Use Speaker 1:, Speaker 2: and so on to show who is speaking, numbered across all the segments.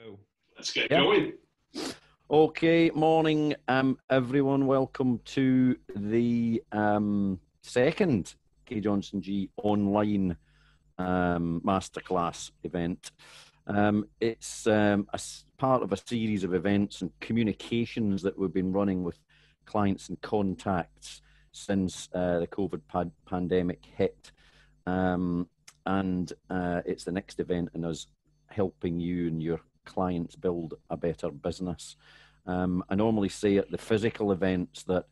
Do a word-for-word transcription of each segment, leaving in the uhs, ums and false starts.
Speaker 1: Oh,
Speaker 2: Let's get
Speaker 1: yeah.
Speaker 2: going.
Speaker 1: Okay, morning, um, everyone. Welcome to the um, second Kay Johnson G online um, masterclass event. Um, it's um, a s- part of a series of events and communications that we've been running with clients and contacts since uh, the COVID pad- pandemic hit. Um, and uh, it's the next event in us helping you and your clients build a better business. Um, I normally say at the physical events that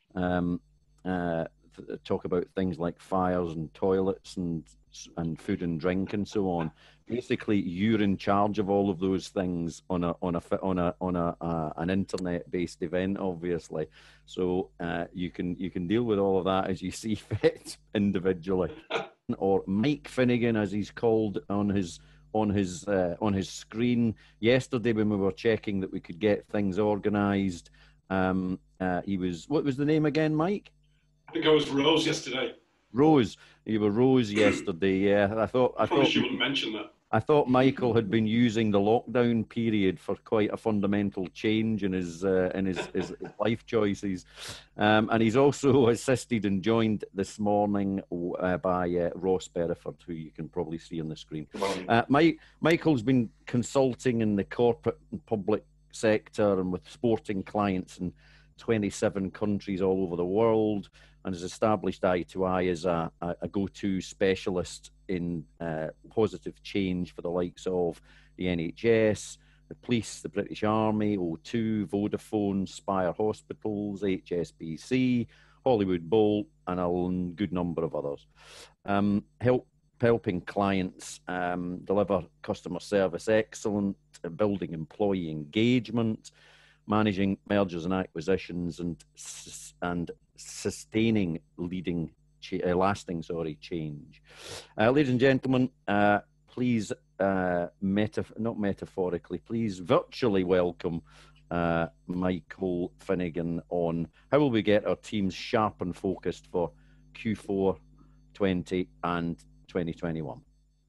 Speaker 1: um, uh, th- talk about things like fires and toilets and and food and drink and so on. Basically, you're in charge of all of those things on a on a on a on a uh, an internet-based event, obviously. So uh, you can you can deal with all of that as you see fit individually. Or Mike Finnegan, as he's called on his on his uh, on his screen yesterday when we were checking that we could get things organised. Um, uh, he was, what was the name again, Mike?
Speaker 2: I think I was Rose yesterday.
Speaker 1: Rose. You were Rose yesterday. Yeah, I thought
Speaker 2: I
Speaker 1: I
Speaker 2: promise
Speaker 1: thought
Speaker 2: you wouldn't mention that.
Speaker 1: I thought Michael had been using the lockdown period for quite a fundamental change in his uh, in his, his life choices, um, and he's also assisted and joined this morning uh, by uh, Ross Bereford, who you can probably see on the screen. Uh, Mike, Michael's been consulting in the corporate and public sector and with sporting clients in twenty-seven countries all over the world, and has established I two I as a, a, a go-to specialist in uh, positive change for the likes of the N H S, the police, the British Army, O two, Vodafone, Spire Hospitals, H S B C, Hollywood Bowl, and a good number of others. Um, help helping clients um, deliver customer service excellence, building employee engagement, managing mergers and acquisitions, and and sustaining leading, uh, lasting, sorry, change. Uh, ladies and gentlemen, uh, please, uh, metaf- not metaphorically, please virtually welcome uh, Michael Finnegan on how will we get our teams sharp and focused for Q four twenty and twenty twenty-one.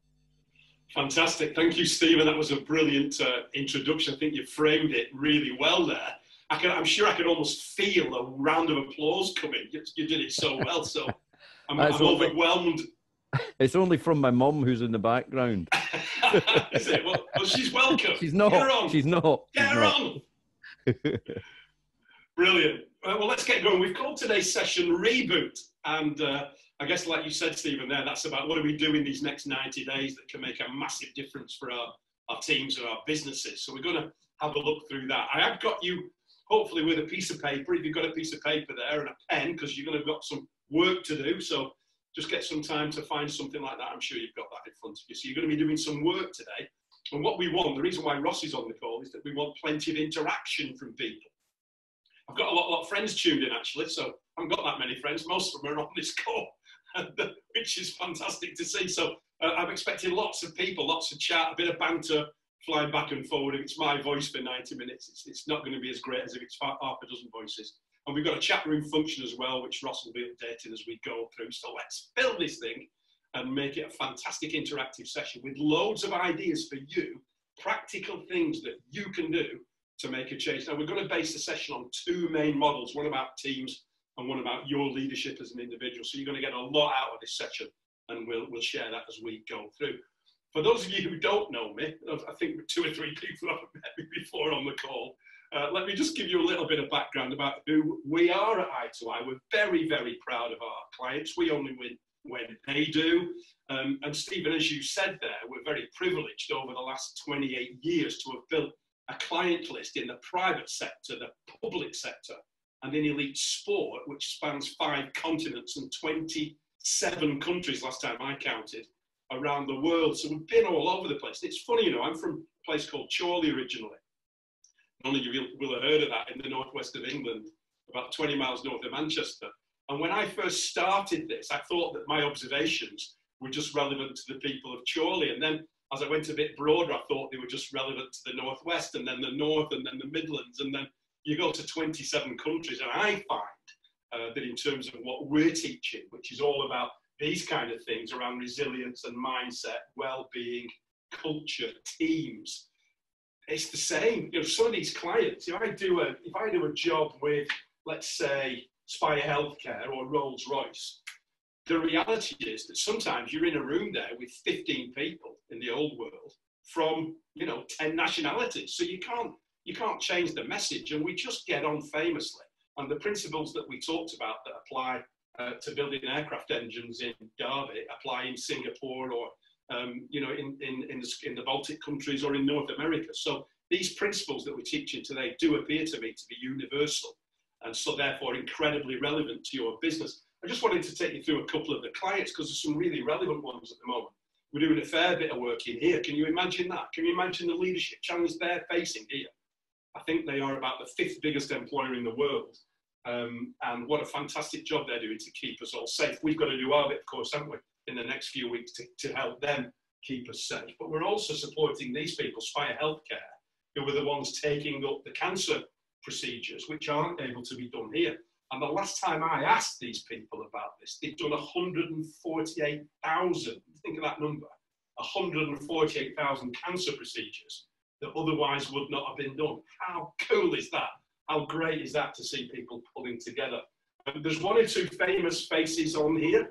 Speaker 2: Fantastic. Thank you, Stephen. That was a brilliant uh, introduction. I think you framed it really well there. I can, I'm sure I could almost feel a round of applause coming. You, you did it so well. So I'm, I'm
Speaker 1: only,
Speaker 2: overwhelmed.
Speaker 1: It's only from my mum who's in the background.
Speaker 2: Is it? Well, well, she's welcome.
Speaker 1: She's not.
Speaker 2: Get her on.
Speaker 1: She's not.
Speaker 2: Get
Speaker 1: she's
Speaker 2: her
Speaker 1: not.
Speaker 2: on. Brilliant. Uh, well, let's get going. We've called today's session Reboot. And uh, I guess, like you said, Stephen, there, that's about what do we do in these next ninety days that can make a massive difference for our, our teams and our businesses. So we're going to have a look through that. I have got you, hopefully, with a piece of paper. If you've got a piece of paper there and a pen, because you're going to have got some work to do. So just get some time to find something like that. I'm sure you've got that in front of you. So you're going to be doing some work today. And what we want, the reason why Ross is on the call, is that we want plenty of interaction from people. I've got a lot, lot of friends tuned in, actually, so I haven't got that many friends. Most of them are on this call, which is fantastic to see. So uh, I'm expecting lots of people, lots of chat, a bit of banter, flying back and forward. If it's my voice for ninety minutes, it's, it's not going to be as great as if it's half a dozen voices. And we've got a chat room function as well, which Ross will be updating as we go through. So let's build this thing and make it a fantastic interactive session with loads of ideas for you, practical things that you can do to make a change. Now, we're going to base the session on two main models, one about teams and one about your leadership as an individual. So you're going to get a lot out of this session, and we'll, we'll share that as we go through. For those of you who don't know me, I think two or three people have met me before on the call, uh, let me just give you a little bit of background about who we are at I two I. We're very, very proud of our clients. We only win when they do. Um, and Stephen, as you said there, we're very privileged over the last twenty-eight years to have built a client list in the private sector, the public sector, and in elite sport, which spans five continents and twenty-seven countries last time I counted around the world. So we've been all over the place. And it's funny, you know, I'm from a place called Chorley originally. None of you will, will have heard of that, in the northwest of England, about twenty miles north of Manchester. And when I first started this, I thought that my observations were just relevant to the people of Chorley. And then as I went a bit broader, I thought they were just relevant to the Northwest, and then the North, and then the Midlands. And then you go to twenty-seven countries, and I find uh, that in terms of what we're teaching, which is all about these kind of things around resilience and mindset, well-being, culture, teams, it's the same. You know, some of these clients, if I do a, if I do a job with, let's say, Spire Healthcare or Rolls-Royce, the reality is that sometimes you're in a room there with fifteen people in the old world from, you know, ten nationalities. So you can't, you can't change the message, and we just get on famously. And the principles that we talked about that apply uh, to building aircraft engines in Derby apply in Singapore or, um, you know, in, in, in, the, in the Baltic countries or in North America. So these principles that we're teaching today do appear to me to be universal, and so therefore incredibly relevant to your business. I just wanted to take you through a couple of the clients because there's some really relevant ones at the moment. We're doing a fair bit of work in here. Can you imagine that? Can you imagine the leadership challenge they're facing here? I think they are about the fifth biggest employer in the world. Um, and what a fantastic job they're doing to keep us all safe. We've got to do our bit, of course, haven't we, in the next few weeks to, to help them keep us safe. But we're also supporting these people, Spire Healthcare, who were the ones taking up the cancer procedures, which aren't able to be done here. And the last time I asked these people about this, they've done one hundred forty-eight thousand, think of that number, one hundred forty-eight thousand cancer procedures that otherwise would not have been done. How cool is that? How great is that to see people pulling together? And there's one or two famous faces on here.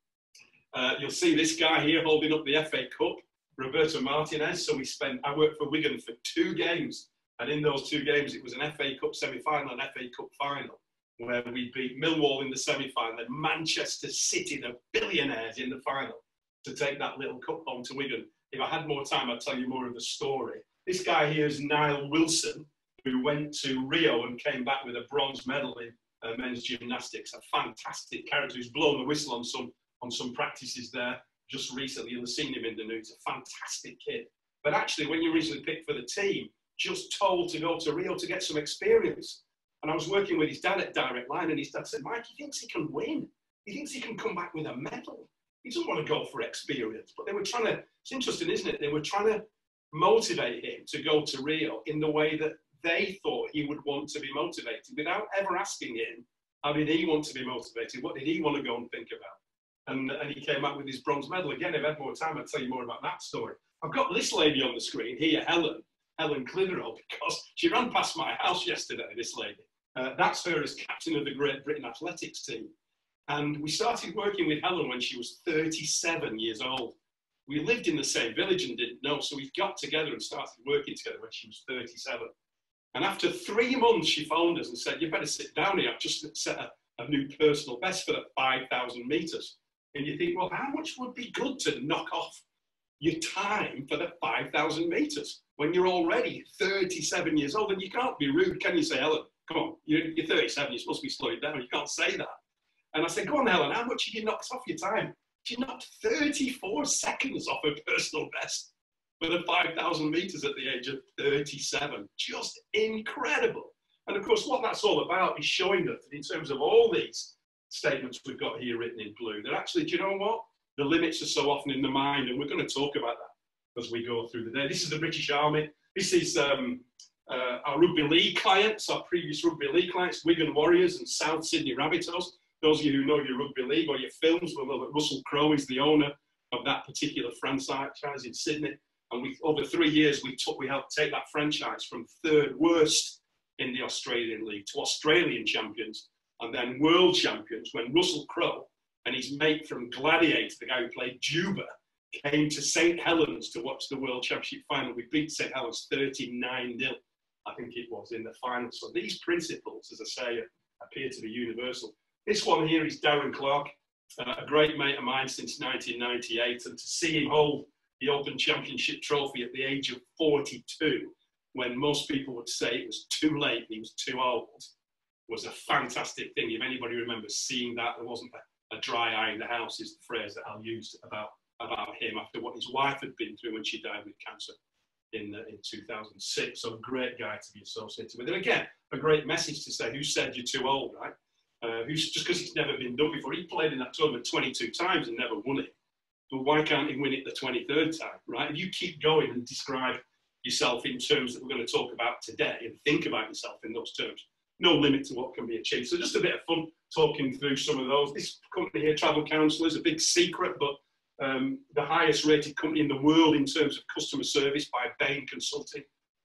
Speaker 2: Uh, you'll see this guy here holding up the F A Cup, Roberto Martinez. So we spent, I worked for Wigan for two games. And in those two games, it was an F A Cup semi-final and F A Cup final, where we beat Millwall in the semi-final and Manchester City, the billionaires, in the final, to take that little cup home to Wigan. If I had more time, I'd tell you more of the story. This guy here is Niall Wilson, who went to Rio and came back with a bronze medal in uh, men's gymnastics. A fantastic character who's blown the whistle on some, on some practices there just recently. You'll have seen him in the news. A fantastic kid. But actually, when you're originally picked for the team, just told to go to Rio to get some experience. And I was working with his dad at Direct Line, and his dad said, Mike, he thinks he can win. He thinks he can come back with a medal. He doesn't want to go for experience. But they were trying to, it's interesting, isn't it? They were trying to motivate him to go to Rio in the way that they thought he would want to be motivated, without ever asking him, how did he want to be motivated? What did he want to go and think about? And, and he came up with his bronze medal. Again, if I had more time, I'd tell you more about that story. I've got this lady on the screen here, Helen, Helen Clitheroe, because she ran past my house yesterday, this lady. Uh, that's her as captain of the Great Britain athletics team. And we started working with Helen when she was thirty-seven years old. We lived in the same village and didn't know, so we got together and started working together when she was thirty-seven. And after three months, she phoned us and said, you better sit down here. I've just set a, a new personal best for the five thousand metres. And you think, well, how much would be good to knock off your time for the five thousand metres when you're already thirty-seven years old? And you can't be rude, can you, say, Helen, come on, you're, you're thirty-seven, you're supposed to be slowing down. You can't say that. And I said, go on, Helen, how much have you knocked off your time? She knocked thirty-four seconds off her personal best for the five thousand metres at the age of thirty-seven. Just incredible. And of course, what that's all about is showing us that in terms of all these statements we've got here written in blue, that actually, do you know what? The limits are so often in the mind, and we're going to talk about that as we go through the day. This is the British Army. This is um, uh, our rugby league clients, our previous rugby league clients, Wigan Warriors and South Sydney Rabbitohs. Those of you who know your rugby league or your films will know that Russell Crowe is the owner of that particular franchise in Sydney. And we, over three years, we took, we helped take that franchise from third worst in the Australian League to Australian champions and then world champions when Russell Crowe and his mate from Gladiator, the guy who played Juba, came to Saint Helens to watch the World Championship final. We beat Saint Helens thirty-nine nil, I think it was, in the final. So these principles, as I say, appear to be universal. This one here is Darren Clark, uh, a great mate of mine since nineteen ninety-eight, and to see him hold the Open Championship trophy at the age of forty-two, when most people would say it was too late, he was too old, was a fantastic thing. If anybody remembers seeing that, there wasn't a, a dry eye in the house, is the phrase that I'll use about, about him after what his wife had been through when she died with cancer in, uh, in two thousand six. So a great guy to be associated with. And again, a great message to say, who said you're too old, right? Uh, who's, just because it's never been done before. He played in that tournament twenty-two times and never won it. But why can't he win it the twenty-third time, right? If you keep going and describe yourself in terms that we're going to talk about today and think about yourself in those terms, no limit to what can be achieved. So just a bit of fun talking through some of those. This company here, Travel Counsellor, is a big secret, but um, the highest rated company in the world in terms of customer service by Bain Consulting.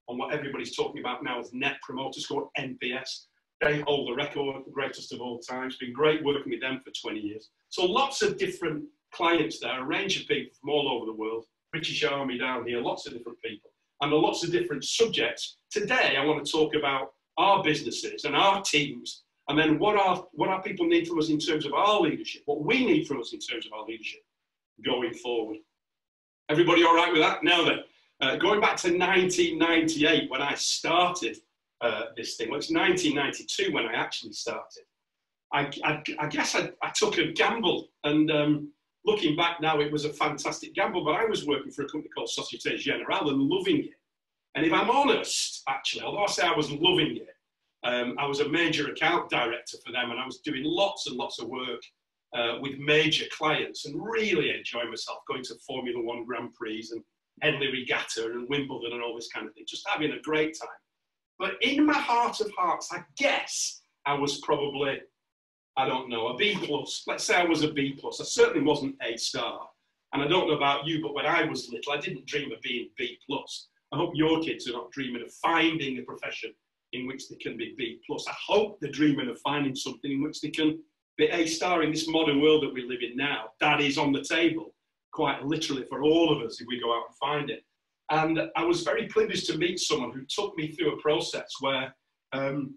Speaker 2: on what everybody's talking about now as Net Promoter Score, N P S. They hold the record, the greatest of all time. It's been great working with them for twenty years. So lots of different clients there, a range of people from all over the world. British Army down here, lots of different people, and lots of different subjects. Today, I want to talk about our businesses and our teams, and then what our, what our people need from us in terms of our leadership, what we need from us in terms of our leadership going forward. Everybody all right with that? Now then, uh, going back to nineteen ninety-eight when I started uh, this thing, well, it's nineteen ninety-two when I actually started. I, I, I guess I, I took a gamble, and um, looking back now, it was a fantastic gamble, but I was working for a company called Société Générale and loving it. And if I'm honest, actually, although I say I was loving it, um, I was a major account director for them, and I was doing lots and lots of work uh, with major clients and really enjoying myself, going to Formula One Grand Prix and Henley Regatta and Wimbledon and all this kind of thing, just having a great time. But in my heart of hearts, I guess I was probably, I don't know, a B plus. Let's say I was a B plus. I certainly wasn't A star. And I don't know about you, but when I was little, I didn't dream of being B plus. I hope your kids are not dreaming of finding a profession in which they can be B plus. I hope they're dreaming of finding something in which they can be A star in this modern world that we live in now. That is on the table, quite literally for all of us if we go out and find it. And I was very privileged to meet someone who took me through a process where um,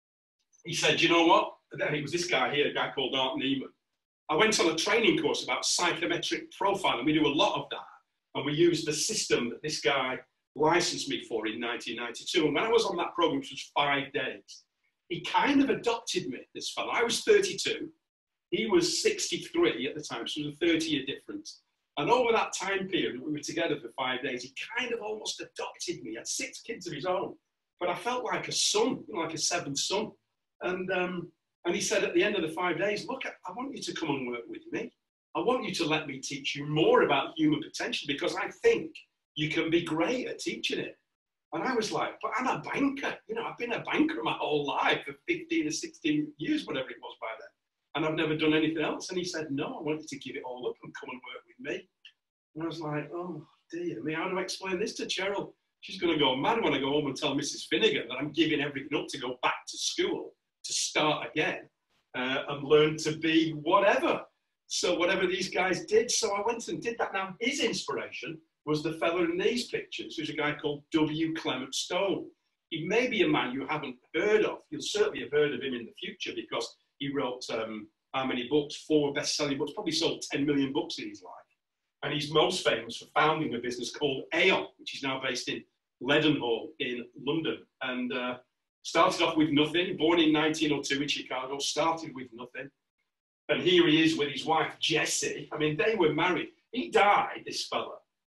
Speaker 2: he said, you know what? Then it was this guy here, a guy called Art Neiman. I went on a training course about psychometric profiling. We do a lot of that. And we used the system that this guy licensed me for in nineteen ninety-two. And when I was on that program, which was five days, he kind of adopted me, this fellow. I was thirty-two. He was sixty-three at the time, so there was a thirty-year difference. And over that time period, we were together for five days, he kind of almost adopted me. He had six kids of his own. But I felt like a son, you know, like a seventh son. And, um, and he said at the end of the five days, look, I want you to come and work with me. I want you to let me teach you more about human potential because I think you can be great at teaching it. And I was like, but I'm a banker. You know, I've been a banker my whole life for fifteen or sixteen years, whatever it was by then. And I've never done anything else. And he said, no, I want you to give it all up and come and work with me. And I was like, oh, dear me, how do I explain this to Cheryl? She's going to go mad when I go home and tell Missus Finnegan that I'm giving everything up to go back to school, to start again, uh, and learn to be whatever. So whatever these guys did. So I went and did that. Now, his inspiration was the fellow in these pictures, who's a guy called W. Clement Stone. He may be a man you haven't heard of. You'll certainly have heard of him in the future because he wrote um, how many books? Four best-selling books, probably sold ten million books in his life. And he's most famous for founding a business called Aon, which is now based in Leadenhall in London. And uh, started off with nothing, born in nineteen oh two in Chicago, started with nothing. And here he is with his wife, Jessie. I mean, they were married. He died, this fella,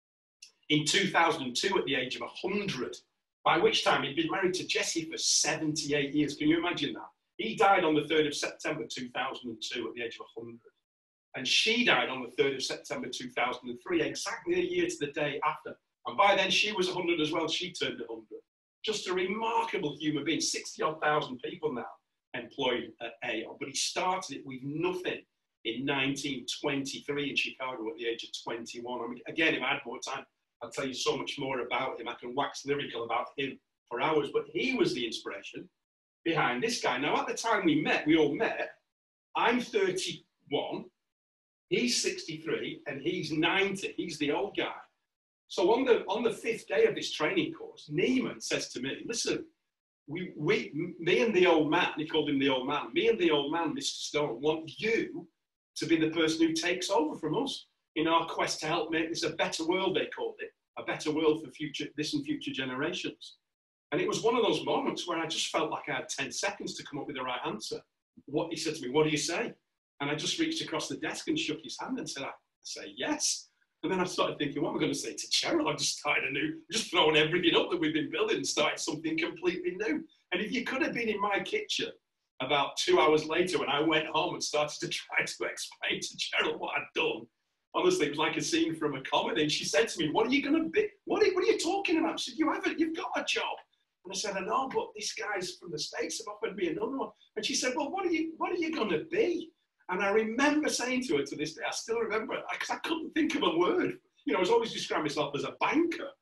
Speaker 2: in two thousand two at the age of one hundred, by which time he'd been married to Jessie for seventy-eight years. Can you imagine that? He died on the third of September two thousand two at the age of one hundred. And she died on the third of September two thousand three, exactly a year to the day after. And by then she was one hundred as well. She turned one hundred. Just a remarkable human being. sixty odd thousand people now employed at Aon. But he started it with nothing in nineteen twenty-three in Chicago at the age of twenty-one. I mean, again, if I had more time, I'll tell you so much more about him. I can wax lyrical about him for hours. But he was the inspiration behind this guy. Now, at the time we met, we all met, I'm thirty-one, he's sixty-three, and he's ninety. He's the old guy. So on the, on the fifth day of this training course, Neiman says to me, listen, we, we, me and the old man, he called him the old man, me and the old man, Mister Stone, want you to be the person who takes over from us in our quest to help make this a better world, they called it, a better world for future, this and future generations. And it was one of those moments where I just felt like I had ten seconds to come up with the right answer. What he said to me, what do you say? And I just reached across the desk and shook his hand and said, I say yes. And then I started thinking, what am I going to say to Cheryl? I've just started a new, just thrown everything up that we've been building and started something completely new. And if you could have been in my kitchen about two hours later when I went home and started to try to explain to Cheryl what I'd done, honestly, it was like a scene from a comedy. And she said to me, what are you going to be? What are, what are you talking about? She said, you haven't, you've got a job. And I said, I know, but these guys from the States have offered me another one. And she said, well, what are you, what are you going to be? And I remember saying to her to this day, I still remember it, because I couldn't think of a word. You know, I was always describing myself as a banker.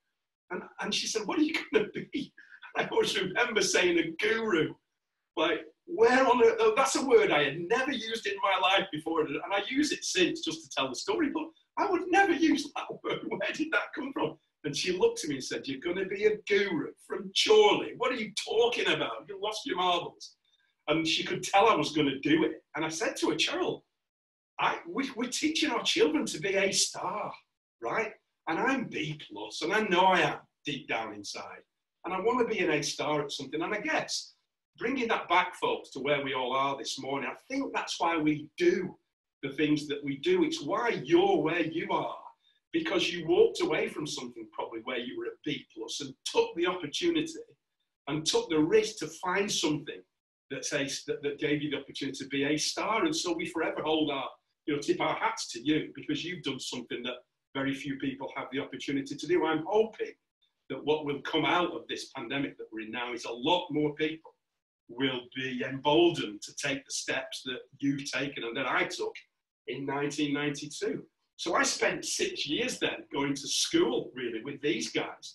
Speaker 2: And, and she said, what are you going to be? And I always remember saying a guru. Like, where on earth? Oh, that's a word I had never used in my life before. And I use it since just to tell the story. But I would never use that word. Where did that come from? And she looked at me and said, you're going to be a guru from Chorley. What are you talking about? You lost your marbles. And she could tell I was going to do it. And I said to her, Cheryl, I, we, we're teaching our children to be A star, right? And I'm B plus, and I know I am deep down inside. And I want to be an A star at something. And I guess bringing that back, folks, to where we all are this morning, I think that's why we do the things that we do. It's why you're where you are, because you walked away from something probably where you were a B plus and took the opportunity and took the risk to find something that's a, that, that gave you the opportunity to be a star. And so we forever hold our, you know, tip our hats to you, because you've done something that very few people have the opportunity to do. I'm hoping that what will come out of this pandemic that we're in now is a lot more people will be emboldened to take the steps that you've taken and that I took in nineteen ninety-two. So I spent six years then going to school, really, with these guys,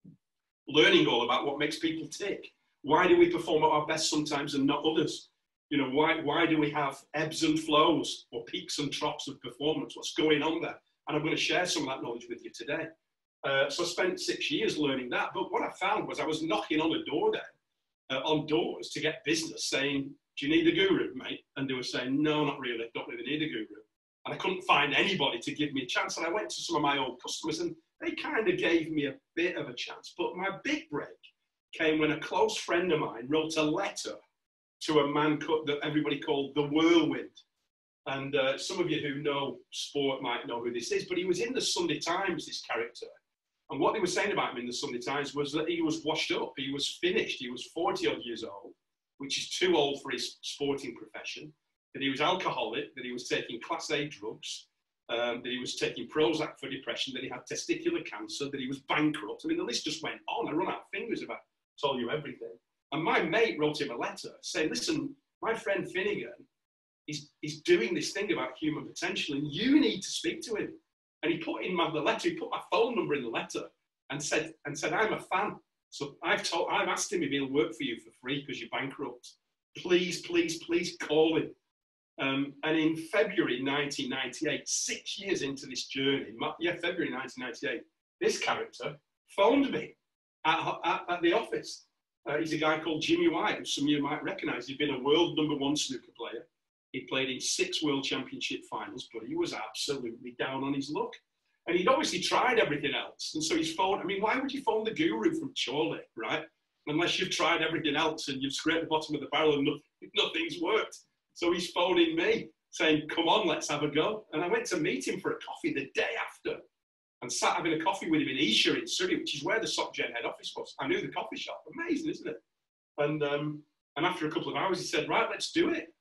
Speaker 2: learning all about what makes people tick. Why do we perform at our best sometimes and not others? You know, why, why do we have ebbs and flows or peaks and troughs of performance? What's going on there? And I'm going to share some of that knowledge with you today. Uh, so I spent six years learning that. But what I found was I was knocking on a door then, uh, on doors to get business, saying, do you need a guru, mate? And they were saying, no, not really. Don't really need a guru. And I couldn't find anybody to give me a chance. And I went to some of my old customers and they kind of gave me a bit of a chance. But my big break came when a close friend of mine wrote a letter to a man that everybody called the Whirlwind. And uh, some of you who know sport might know who this is, but he was in the Sunday Times, this character. And what they were saying about him in the Sunday Times was that he was washed up, he was finished, he was forty odd years old, which is too old for his sporting profession, that he was alcoholic, that he was taking class A drugs, um, that he was taking Prozac for depression, that he had testicular cancer, that he was bankrupt. I mean, the list just went on. I run out of fingers if I told you everything. And my mate wrote him a letter saying, listen, my friend Finnegan, he's, he's doing this thing about human potential and you need to speak to him. And he put in my, the letter, he put my phone number in the letter and said, and said, I'm a fan. So I've told, I've asked him if he'll work for you for free because you're bankrupt. Please, please, please call him. Um, and in February nineteen ninety-eight, six years into this journey, yeah, February nineteen ninety-eight, this character phoned me at, at, at the office. Uh, he's a guy called Jimmy White, who some of you might recognize. He'd been a world number one snooker player. He played in six world championship finals, but he was absolutely down on his luck. And he'd obviously tried everything else. And so he's phoned, I mean, why would you phone the guru from Chorley, right? Unless you've tried everything else and you've scraped the bottom of the barrel and nothing, nothing's worked. So he's phoning me saying, come on, let's have a go. And I went to meet him for a coffee the day after and sat having a coffee with him in Esher in Surrey, which is where the SocGen head office was. I knew the coffee shop. Amazing, isn't it? And, um, and after a couple of hours, he said, right, let's do it.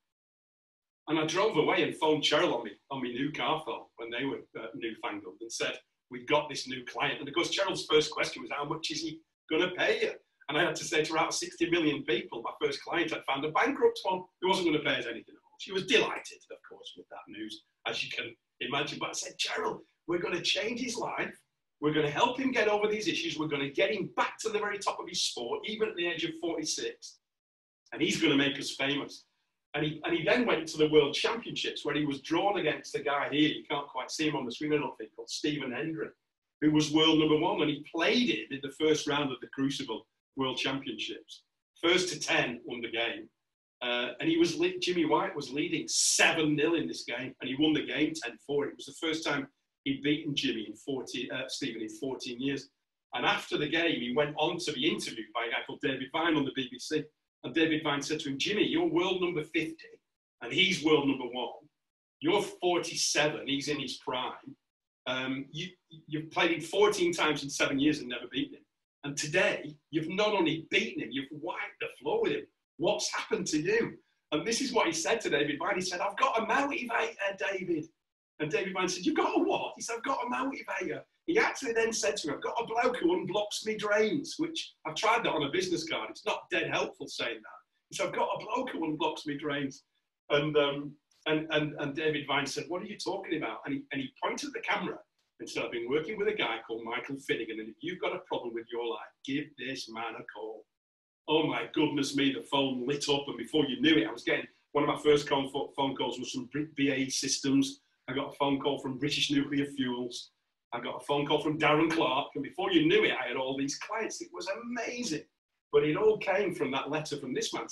Speaker 2: And I drove away and phoned Cheryl on me, on my new car phone when they were uh, newfangled and said, we've got this new client. And of course, Cheryl's first question was, how much is he going to pay you? And I had to say to her, out of sixty million people, my first client, I'd found a bankrupt one who wasn't going to pay us anything at all. She was delighted, of course, with that news, as you can imagine. But I said, Cheryl, we're going to change his life. We're going to help him get over these issues. We're going to get him back to the very top of his sport, even at the age of forty-six. And he's going to make us famous. And he, and he then went to the World Championships where he was drawn against a guy here, you can't quite see him on the screen, I don't think, called Stephen Hendry, who was world number one. And he played it in the first round of the Crucible World Championships. First to ten won the game. Uh, and he was, Jimmy White was leading seven nil in this game. And he won the game ten four. It was the first time he'd beaten Jimmy in forty, uh, Stephen in fourteen years. And after the game, he went on to be interviewed by a guy called David Vine on the B B C. And David Vine said to him, Jimmy, you're world number fifty, and he's world number one. You're forty-seven, he's in his prime. Um, you, you've played him fourteen times in seven years and never beaten him. And today, you've not only beaten him, you've wiped the floor with him. What's happened to you? And this is what he said to David Vine. He said, I've got a motivator, David. And David Vine said, you've got a what? He said, I've got a motivator. He actually then said to me, I've got a bloke who unblocks me drains, which I've tried that on a business card. It's not dead helpful saying that. He said, I've got a bloke who unblocks me drains. And, um, and, and, and David Vine said, what are you talking about? And he, and he pointed at the camera Instead, I've been working with a guy called Michael Finnegan, and if you've got a problem with your life, give this man a call. Oh my goodness me, the phone lit up, and before you knew it, I was getting, one of my first phone calls was from B A E Systems. I got a phone call from British Nuclear Fuels. I got a phone call from Darren Clark, and before you knew it, I had all these clients. It was amazing. But it all came from that letter from this man.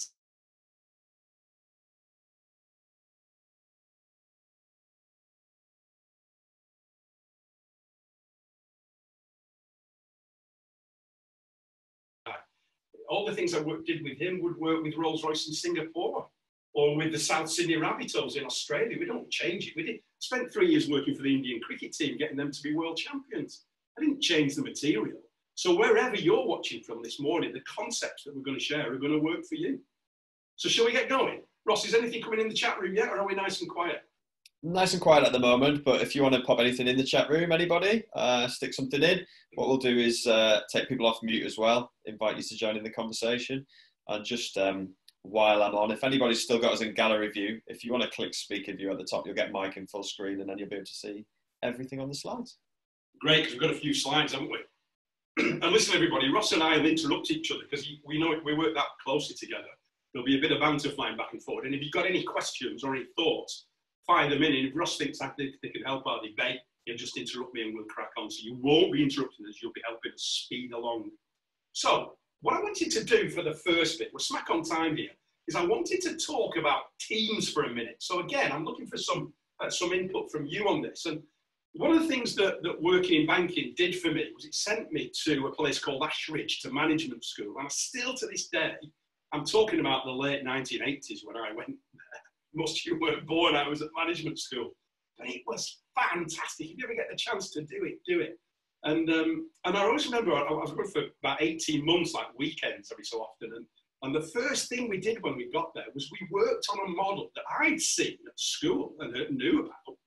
Speaker 2: All the things I worked, did with him would work with Rolls-Royce in Singapore or with the South Sydney Rabbitohs in Australia. We don't change it. We did spent three years working for the Indian cricket team, getting them to be world champions. I didn't change the material. So wherever you're watching from this morning, the concepts that we're going to share are going to work for you. So shall we get going? Ross, is anything coming in the chat room yet, or are we nice and quiet?
Speaker 3: Nice and quiet at the moment, but if you want to pop anything in the chat room, anybody, uh, stick something in. What we'll do is uh, take people off mute as well, invite you to join in the conversation. And just um, while I'm on, if anybody's still got us in gallery view, if you want to click speaker view at the top, you'll get Mike in full screen, and then you'll be able to see everything on the slides.
Speaker 2: Great, because we've got a few slides, haven't we? And listen, everybody, Ross and I will interrupt each other because we know we work that closely together. There'll be a bit of banter flying back and forward. And if you've got any questions or any thoughts, fire them in. And if Ross thinks that they, they can help our debate, he'll just interrupt me and we'll crack on. So you won't be interrupting us, you'll be helping us speed along. So what I wanted to do for the first bit, we're smack on time here, is I wanted to talk about teams for a minute. So again, I'm looking for some, uh, some input from you on this. And one of the things that, that working in banking did for me was it sent me to a place called Ashridge, to management school. And I still to this day, I'm talking about the late nineteen eighties when I went there. Most of you weren't born, I was at management school. But it was fantastic. If you ever get the chance to do it, do it. And um, and I always remember, I, I was going for about eighteen months, like weekends every so often. And, and the first thing we did when we got there was we worked on a model that I'd seen at school and knew about.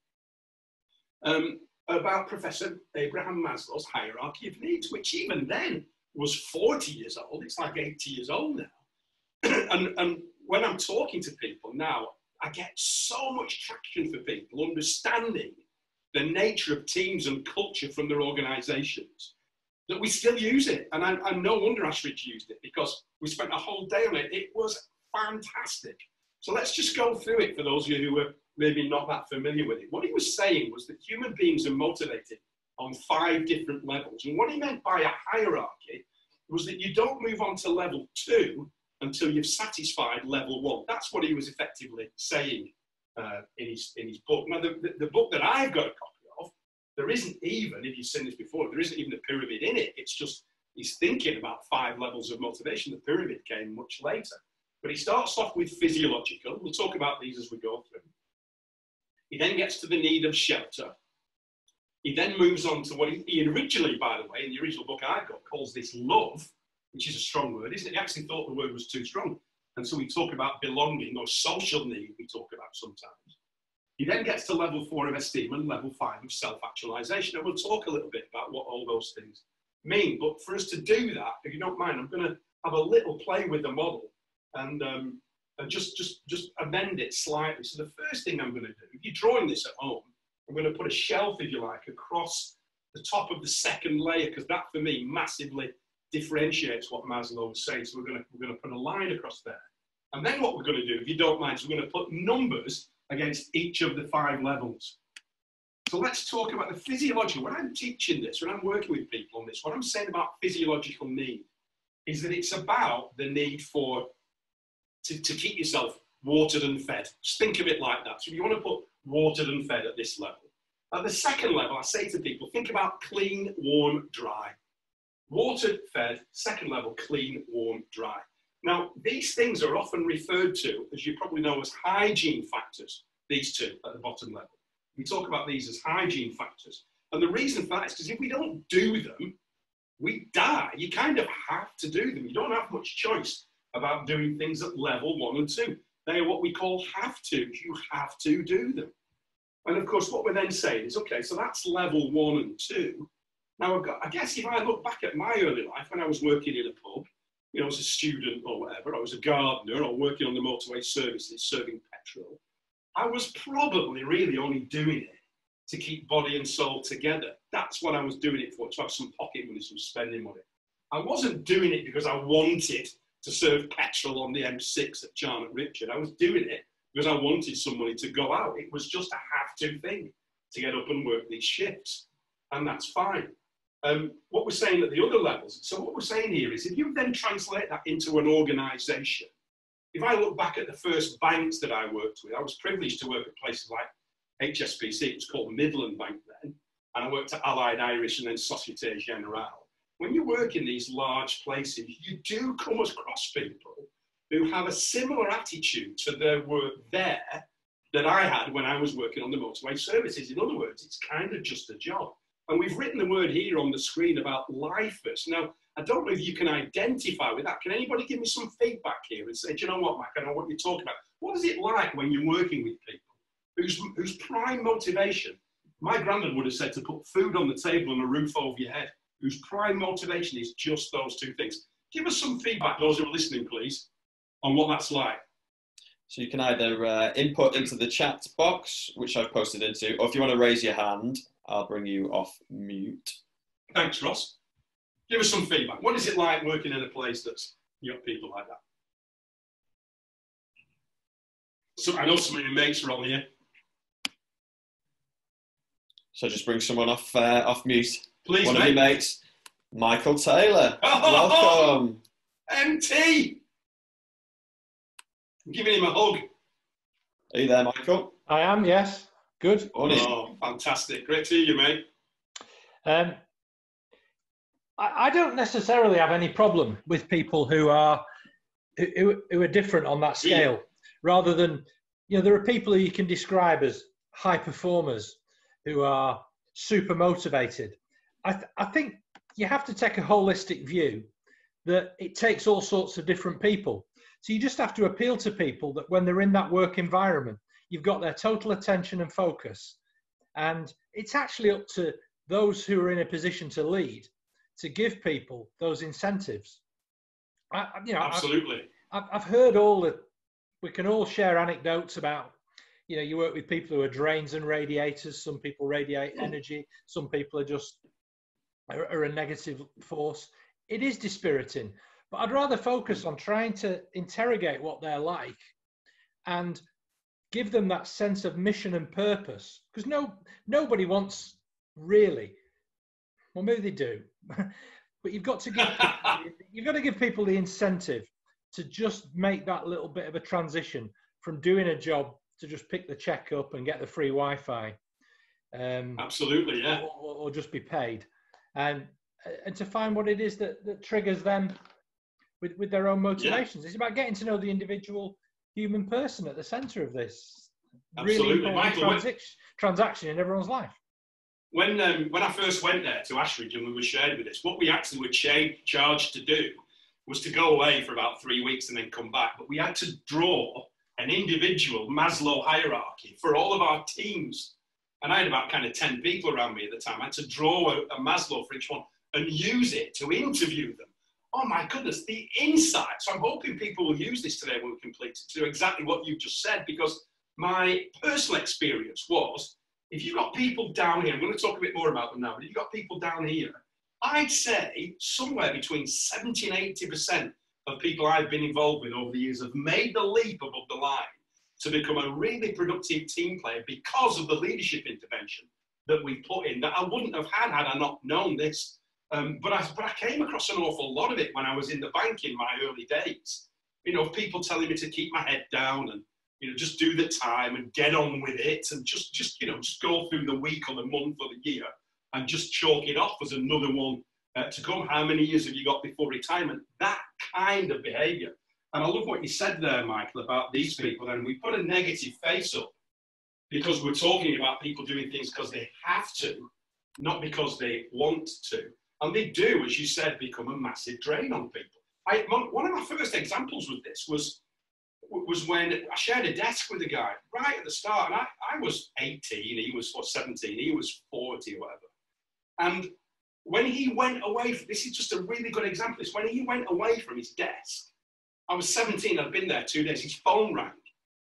Speaker 2: Um, about Professor Abraham Maslow's hierarchy of needs, which even then was forty years old. It's like eighty years old now. and, and when I'm talking to people now, I get so much traction for people understanding the nature of teams and culture from their organizations that we still use it. And I, I no wonder Ashridge used it, because we spent a whole day on it. It was fantastic. So let's just go through it for those of you who are maybe not that familiar with it. What he was saying was that human beings are motivated on five different levels. And what he meant by a hierarchy was that you don't move on to level two until you've satisfied level one. That's what he was effectively saying uh, in, his, in his book. Now, the, the, the book that I've got a copy of, there isn't even, if you've seen this before, there isn't even a pyramid in it. It's just, he's thinking about five levels of motivation. The pyramid came much later. But he starts off with physiological. We'll talk about these as we go through. He then gets to the need of shelter. He then moves on to what he, he originally, by the way, in the original book I got, calls this love, which is a strong word, isn't it? He actually thought the word was too strong. And so we talk about belonging, or social need, we talk about sometimes. He then gets to level four of esteem and level five of self-actualization. And we'll talk a little bit about what all those things mean. But for us to do that, if you don't mind, I'm going to have a little play with the model and, um, and just, just, just amend it slightly. So the first thing I'm going to do, if you're drawing this at home, I'm going to put a shelf, if you like, across the top of the second layer, because that, for me, massively differentiates what Maslow was saying. So we're going to, we're going to put a line across there. And then what we're going to do, if you don't mind, is we're going to put numbers against each of the five levels. So let's talk about the physiological. When I'm teaching this, when I'm working with people on this, what I'm saying about physiological need is that it's about the need for, to, to keep yourself watered and fed. Just think of it like that. So if you want to put watered and fed at this level. At the second level, I say to people, think about clean, warm, dry. Watered, fed, second level, clean, warm, dry. Now, these things are often referred to, as you probably know, as hygiene factors, these two at the bottom level. We talk about these as hygiene factors. And the reason for that is because if we don't do them, we die. You kind of have to do them. You don't have much choice about doing things at level one and two. They are what we call have-tos. You have to do them. And of course, what we're then saying is, okay, so that's level one and two. Now, I've got, I guess if I look back at my early life, when I was working in a pub, you know, as a student or whatever, I was a gardener or working on the motorway services, serving petrol, I was probably really only doing it to keep body and soul together. That's what I was doing it for, to have some pocket money, some spending money. I wasn't doing it because I wanted to serve petrol on the M six at Charnock Richard. I was doing it because I wanted some money to go out. It was just a have-to thing to get up and work these shifts, and that's fine. Um, what we're saying at the other levels, so what we're saying here is if you then translate that into an organisation, if I look back at the first banks that I worked with, I was privileged to work at places like H S B C, it was called Midland Bank then, and I worked at Allied Irish and then Societe Generale. When you work in these large places, you do come across people who have a similar attitude to their work there that I had when I was working on the motorway services. In other words, it's kind of just a job. And we've written the word here on the screen about lifers. Now, I don't know if you can identify with that. Can anybody give me some feedback here and say, do you know what, Mac, I know what you're talking about. What is it like when you're working with people whose, whose prime motivation, my granddad would have said to put food on the table and a roof over your head, whose prime motivation is just those two things. Give us some feedback, those who are listening, please, on what that's like.
Speaker 3: So you can either uh, input into the chat box, which I've posted into, or if you want to raise your hand, I'll bring you off mute.
Speaker 2: Thanks, Ross. Give us some feedback. What is it like working in a place that's you got people like that? So I know some of your mates are on here.
Speaker 3: So just bring someone off uh, off mute.
Speaker 2: Please,
Speaker 3: One
Speaker 2: mate.
Speaker 3: of your mates, Michael Taylor.
Speaker 2: Oh,
Speaker 3: Welcome.
Speaker 2: M T. I'm giving him a hug.
Speaker 3: Are you there, Michael?
Speaker 4: I am, yes. Good.
Speaker 3: Morning.
Speaker 2: Oh, fantastic. Great to hear you, mate.
Speaker 4: Um, I, I don't necessarily have any problem with people who are who, who are different on that scale.
Speaker 2: Yeah.
Speaker 4: Rather than, you know, there are people who you can describe as high performers who are super motivated. I, th- I think you have to take a holistic view that it takes all sorts of different people. So you just have to appeal to people that when they're in that work environment, you've got their total attention and focus. And it's actually up to those who are in a position to lead to give people those incentives. I, you know,
Speaker 2: Absolutely.
Speaker 4: I've, I've heard all the, we can all share anecdotes about, you know, you work with people who are drains and radiators. Some people radiate energy. Some people are just, are, are a negative force. It is dispiriting, but I'd rather focus on trying to interrogate what they're like and give them that sense of mission and purpose. Because no, nobody wants really, well, maybe they do, but you've got to give people, you've got to give people the incentive to just make that little bit of a transition from doing a job to just pick the check up and get the free Wi-Fi. Um,
Speaker 2: Absolutely, yeah.
Speaker 4: Or, or just be paid. And and to find what it is that, that triggers them with, with their own motivations. Yeah. It's about getting to know the individual human person at the centre of this
Speaker 2: Absolutely.
Speaker 4: really
Speaker 2: Michael,
Speaker 4: transi- when, transaction in everyone's life.
Speaker 2: When um, when I first went there to Ashridge and we were shared with this, what we actually were cha- charged to do was to go away for about three weeks and then come back. But we had to draw an individual Maslow hierarchy for all of our teams. And I had about kind of ten people around me at the time. I had to draw a, a Maslow for each one and use it to interview them. Oh my goodness, the insight. So I'm hoping people will use this today when we complete it to do exactly what you just said, because my personal experience was, if you've got people down here, I'm going to talk a bit more about them now, but if you've got people down here, I'd say somewhere between seventy and eighty percent of people I've been involved with over the years have made the leap above the line to become a really productive team player because of the leadership intervention that we put in that I wouldn't have had had I not known this. Um, but, I, but I came across an awful lot of it when I was in the bank in my early days. You know, people telling me to keep my head down and, you know, just do the time and get on with it and just, just you know, just go through the week or the month or the year and just chalk it off as another one uh, to come. How many years have you got before retirement? That kind of behaviour. And I love what you said there, Michael, about these people. And we put a negative face up because we're talking about people doing things because they have to, not because they want to. And they do, as you said, become a massive drain on people. I, one of my first examples with this was, was when I shared a desk with a guy right at the start. And I, I was eighteen, he was what, seventeen, he was forty or whatever. And when he went away, from, this is just a really good example, is when he went away from his desk, I was seventeen, I'd been there two days, his phone rang.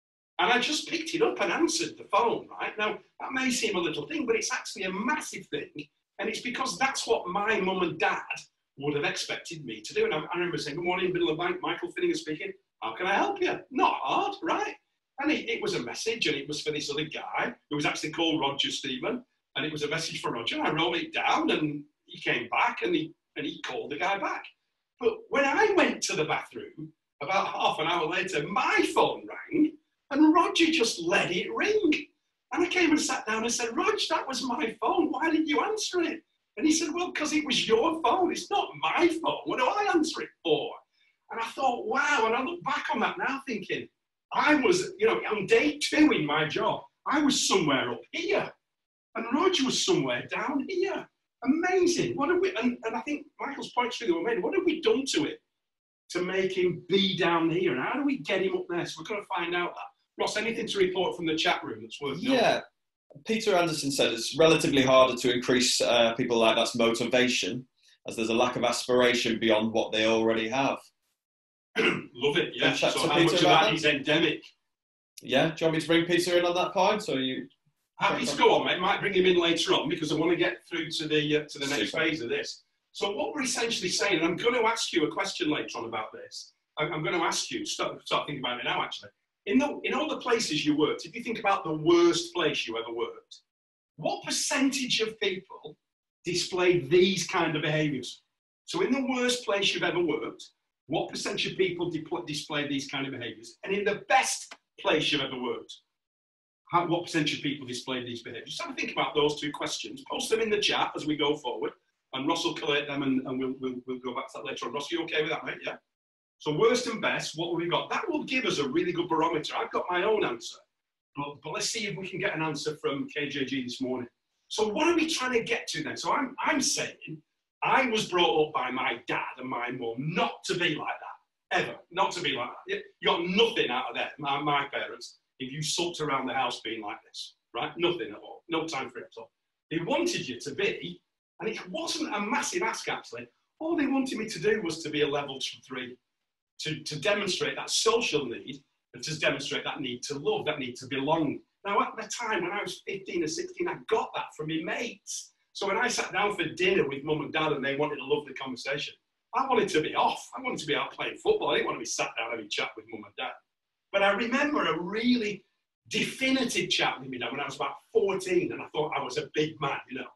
Speaker 2: And I just picked it up and answered the phone, right? Now, that may seem a little thing, but it's actually a massive thing. And it's because that's what my mum and dad would have expected me to do. And I, I remember saying, good morning, middle of the bank, Michael Finnegan speaking. How can I help you? Not hard, right? And it, it was a message, and it was for this other guy who was actually called Roger Stephen. And it was a message for Roger. And I wrote it down, and he came back, and he, and he called the guy back. But when I went to the bathroom, about half an hour later, my phone rang, and Roger just let it ring. And I came and sat down and said, Rog, that was my phone. Why didn't you answer it? And he said, well, because it was your phone. It's not my phone. What do I answer it for? And I thought, wow. And I look back on that now thinking, I was, you know, on day two in my job, I was somewhere up here. And Roger was somewhere down here. Amazing. What have we, and, and I think Michael's points really were made. What have we done to it to make him be down here? And how do we get him up there? So we're going to find out that. Ross, anything to report from the chat room that's worth knowing?
Speaker 3: Yeah. Peter Anderson said it's relatively harder to increase uh, people like that's motivation, as there's a lack of aspiration beyond what they already have.
Speaker 2: Love it, yeah.
Speaker 3: So
Speaker 2: how
Speaker 3: Peter
Speaker 2: much of that, that is endemic?
Speaker 3: Yeah, do you want me to bring Peter in on that point? Or you?
Speaker 2: Happy to go on, mate. Might bring him in later on because I want to get through to the uh, to the next
Speaker 3: Super.
Speaker 2: phase of this. So what we're essentially saying, and I'm going to ask you a question later on about this. I'm, I'm going to ask you, start, start thinking about it now actually. In, the, in all the places you worked, if you think about the worst place you ever worked, what percentage of people display these kind of behaviours? So in the worst place you've ever worked, what percentage of people display these kind of behaviours? And in the best place you've ever worked, how, what percentage of people display these behaviours? Just have a think about those two questions. Post them in the chat as we go forward, and Ross will collate them, and, and we'll, we'll, we'll go back to that later on. Ross, are you okay with that, mate? Yeah? So worst and best, what have we got? That will give us a really good barometer. I've got my own answer, but, but let's see if we can get an answer from K J G this morning. So what are we trying to get to then? So I'm, I'm saying I was brought up by my dad and my mum not to be like that, ever, not to be like that. You got nothing out of that, my, my parents, if you sulked around the house being like this, right? Nothing at all, no time for it at all. They wanted you to be, and it wasn't a massive ask actually, all they wanted me to do was to be a level three. To, to demonstrate that social need and to demonstrate that need to love, that need to belong. Now, at the time when I was fifteen or sixteen, I got that from my mates. So when I sat down for dinner with mum and dad and they wanted a lovely conversation, I wanted to be off. I wanted to be out playing football. I didn't want to be sat down having a chat with mum and dad. But I remember a really definitive chat with me dad when I was about fourteen, and I thought I was a big man, you know.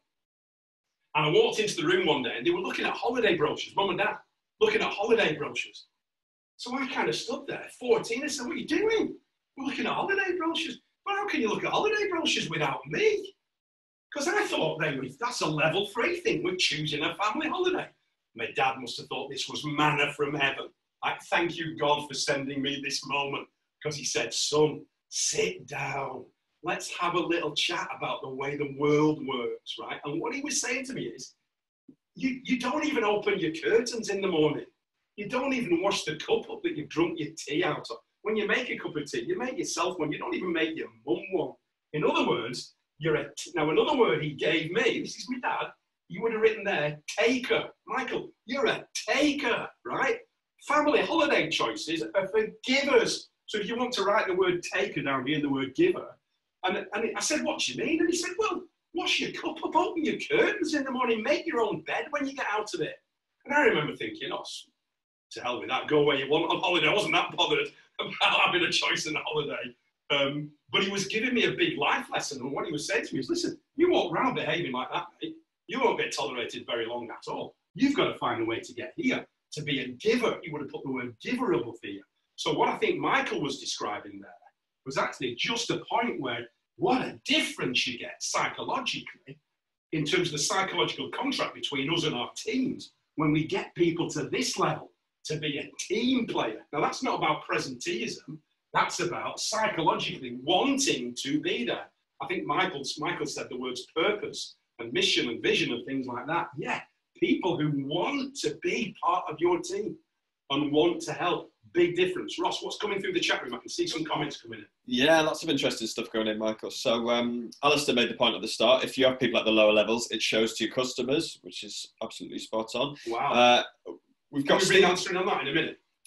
Speaker 2: And I walked into the room one day and they were looking at holiday brochures, mum and dad, looking at holiday brochures. So I kind of stood there, fourteen, and said, what are you doing? We're looking at holiday brochures. But how can you look at holiday brochures without me? Because I thought they were, that's a level three thing. We're choosing a family holiday. My dad must have thought this was manna from heaven. I thank you, God, for sending me this moment. Because he said, son, sit down. Let's have a little chat about the way the world works, right? And what he was saying to me is, you, you don't even open your curtains in the morning. You don't even wash the cup up that you've drunk your tea out of. When you make a cup of tea, you make yourself one. You don't even make your mum one. In other words, you're a... T- now, another word he gave me, this is my dad, you would have written there, taker. Michael, you're a taker, right? Family holiday choices are for givers. So if you want to write the word taker down here, the word giver, and, and I said, what do you mean? And he said, well, wash your cup up, open your curtains in the morning, make your own bed when you get out of it. And I remember thinking, oh, to hell with that, go where you want on holiday. I wasn't that bothered about having a choice in a holiday. Um, but he was giving me a big life lesson. And what he was saying to me is, listen, you walk around behaving like that, mate, you won't get tolerated very long at all. You've got to find a way to get here. To be a giver, he would have put the word giver above here. So what I think Michael was describing there was actually just a point where what a difference you get psychologically in terms of the psychological contract between us and our teams when we get people to this level. To be a team player. Now, that's not about presenteeism. That's about psychologically wanting to be there. I think Michael, Michael said the words purpose and mission and vision and things like that. Yeah, people who want to be part of your team and want to help. Big difference. Ross, what's coming through the chat room? I can see some comments coming in.
Speaker 3: Yeah, lots of interesting stuff going in, Michael. So um, Alistair made the point at the start. If you have people at the lower levels, it shows to your customers, which is absolutely spot on.
Speaker 2: Wow.
Speaker 3: Uh, We've got
Speaker 2: Can we bring answering on that in a minute?